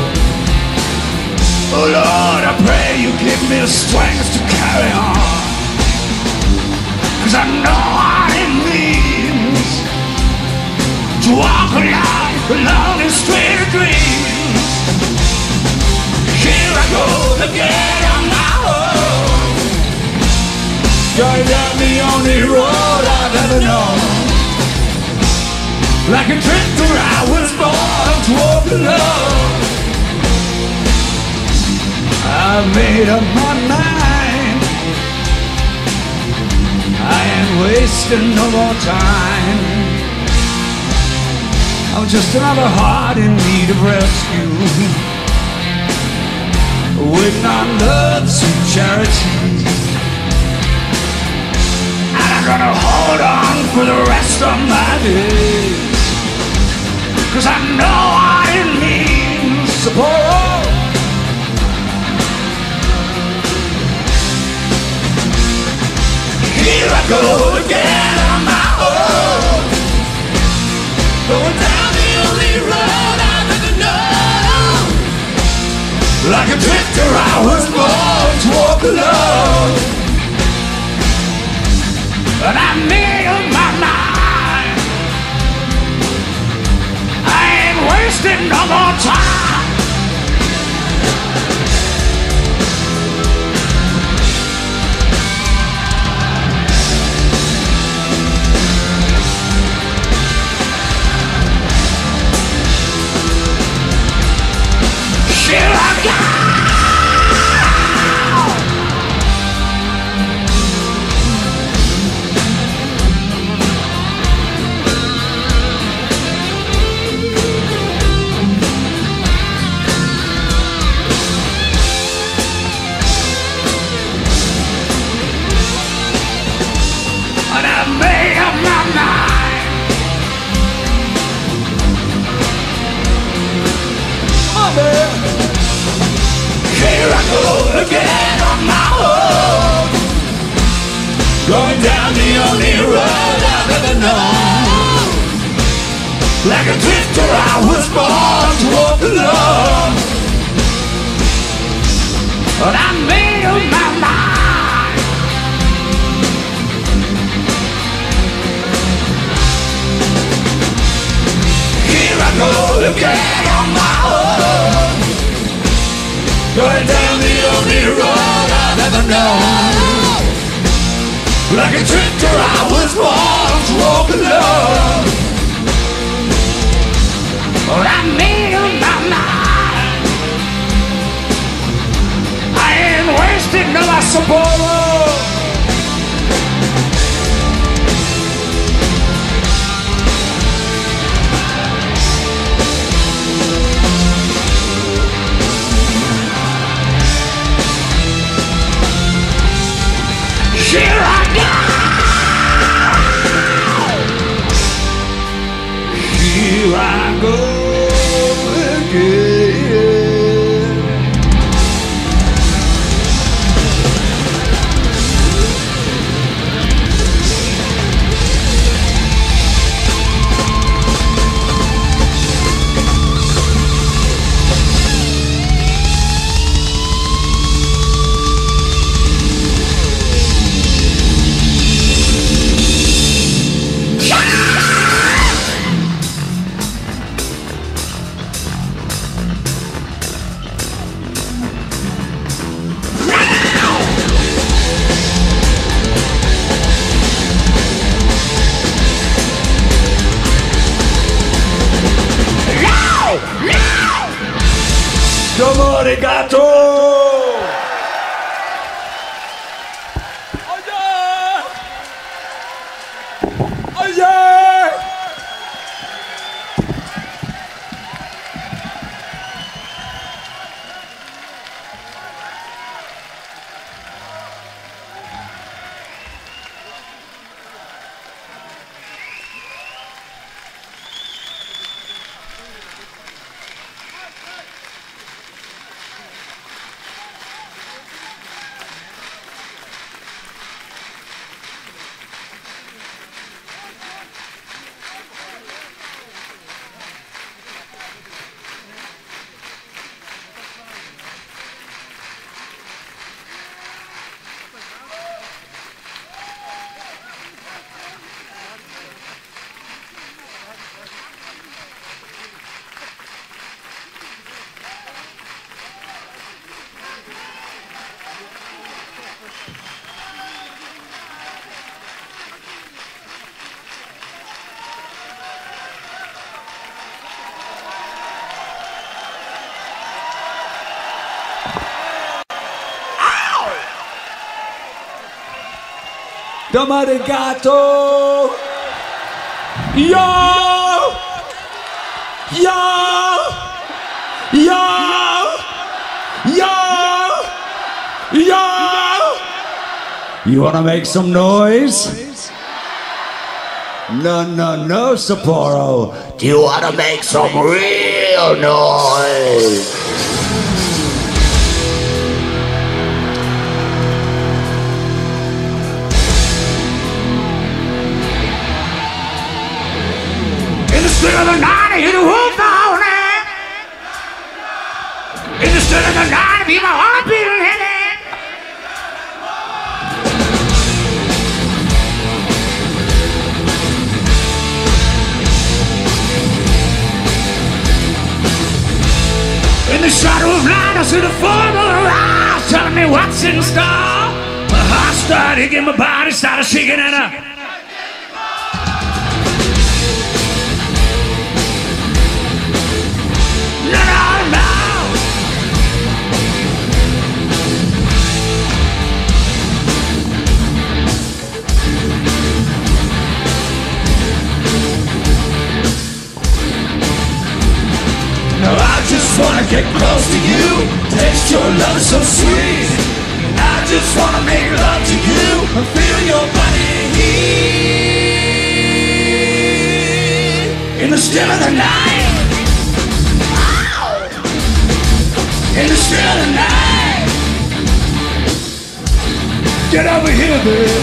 Oh Lord, I pray you give me the strength to carry on, 'cause I know what it means to walk along, along this street of dreams. Here I go again on my own, going down the only road I've ever known. Like a drifter I was born to walk alone. I've made up my mind. I ain't wasting no more time. I'm just another heart in need of rescue, waiting on love's sweet charity. And I'm gonna hold on for the rest of my days, 'cause I know what it means, support. Here I go again on my own, going down the only road I've ever known. Like a drifter I was born to walk alone, and I made up my mind. I ain't wasting no more time. Here I go. And I made up my mind. Come on, man. Here I go again on my own, going down the only road I've ever known. Like a drifter I was born to walk alone, and I made up my mind. Here I go again on my own, going down only road I've ever known. Like a drifter I was born to walk alone. But I made up my mind. I ain't wasting no my support. Here I go. Here I go again. Domo arigato! Oh yeah! Oh yeah! Domo arigato! Yo! Yo! Yo! Yo! Yo! You wanna make some noise? No, no, no, Sapporo. Do you wanna make some real noise? In the still of the night, I hear the wolf howling. In the still of the night, I feel my heart beating heavy. In the shadow of night, I see the form of her eyes telling me what's in store. My heart started aching, my body started shaking, and I I just wanna get close to you, taste your love so sweet. I just wanna make love to you and feel your body heat. In the still of the night, in the still of the night. Get over here, babe.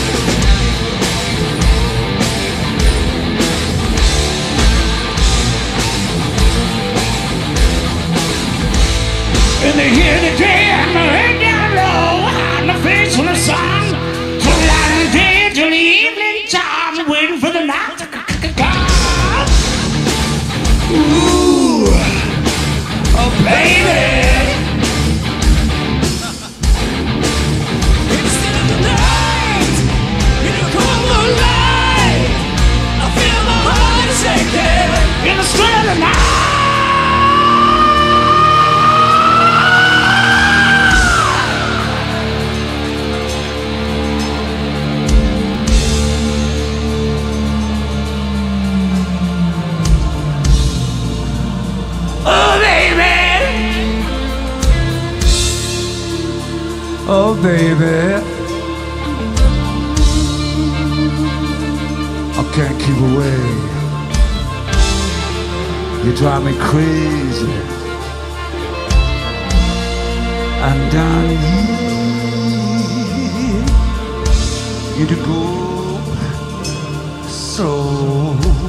In the here today, and my head down low, hide my face from the sun. From the light of the day till the evening time, waiting for the night to come. Ooh, oh baby. Oh baby, I can't keep away. You drive me crazy. And down here, you do go slow.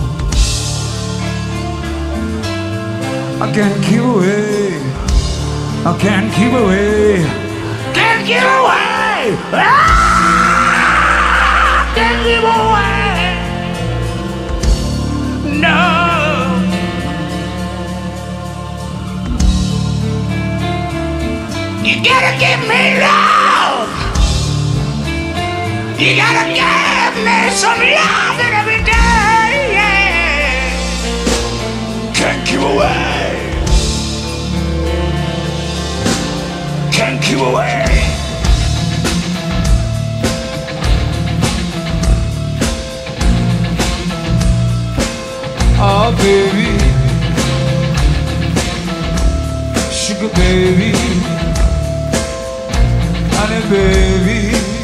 I can't keep away. I can't keep away. Can't keep away. Ah, can't keep away. No. You gotta give me love. You gotta give me some love every day. Yeah. Can't keep away. Can't keep away. Oh baby, sugar baby, honey baby.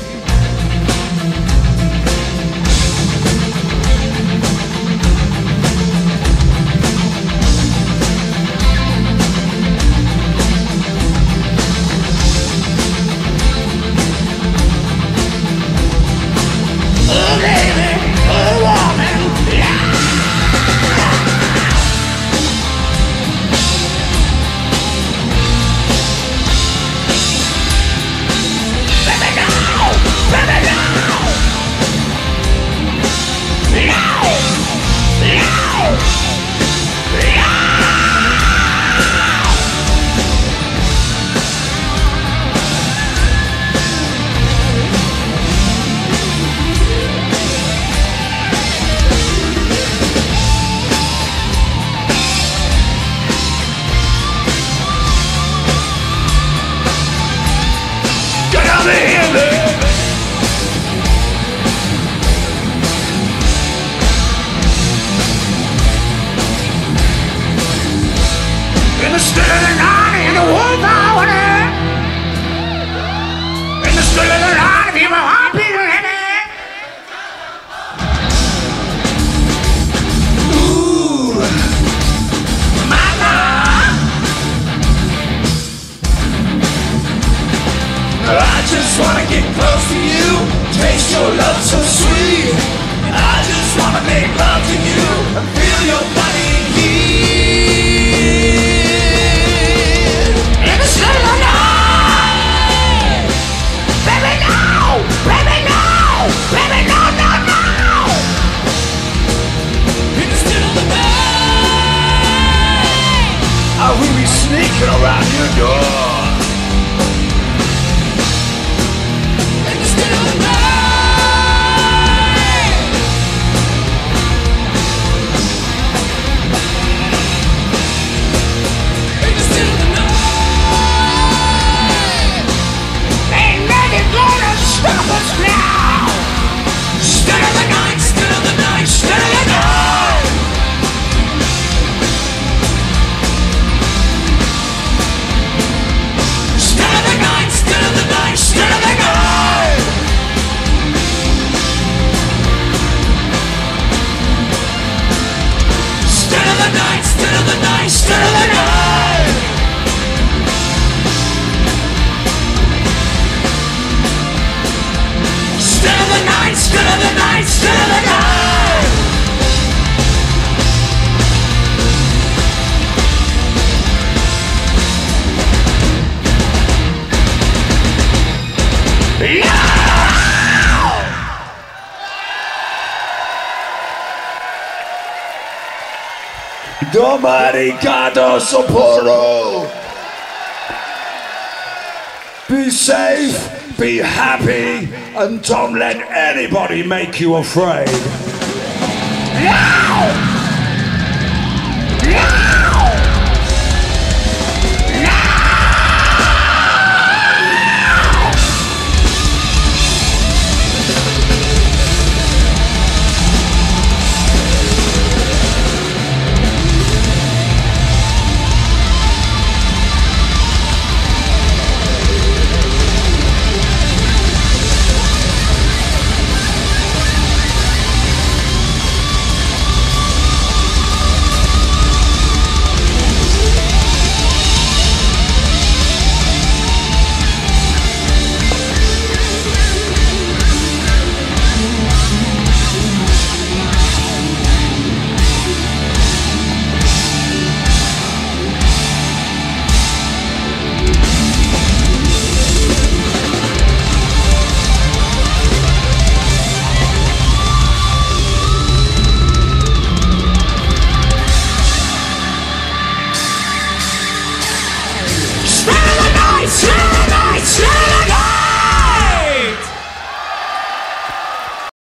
Domaricado Sapporo. Be safe, be happy, and don't let anybody make you afraid. No!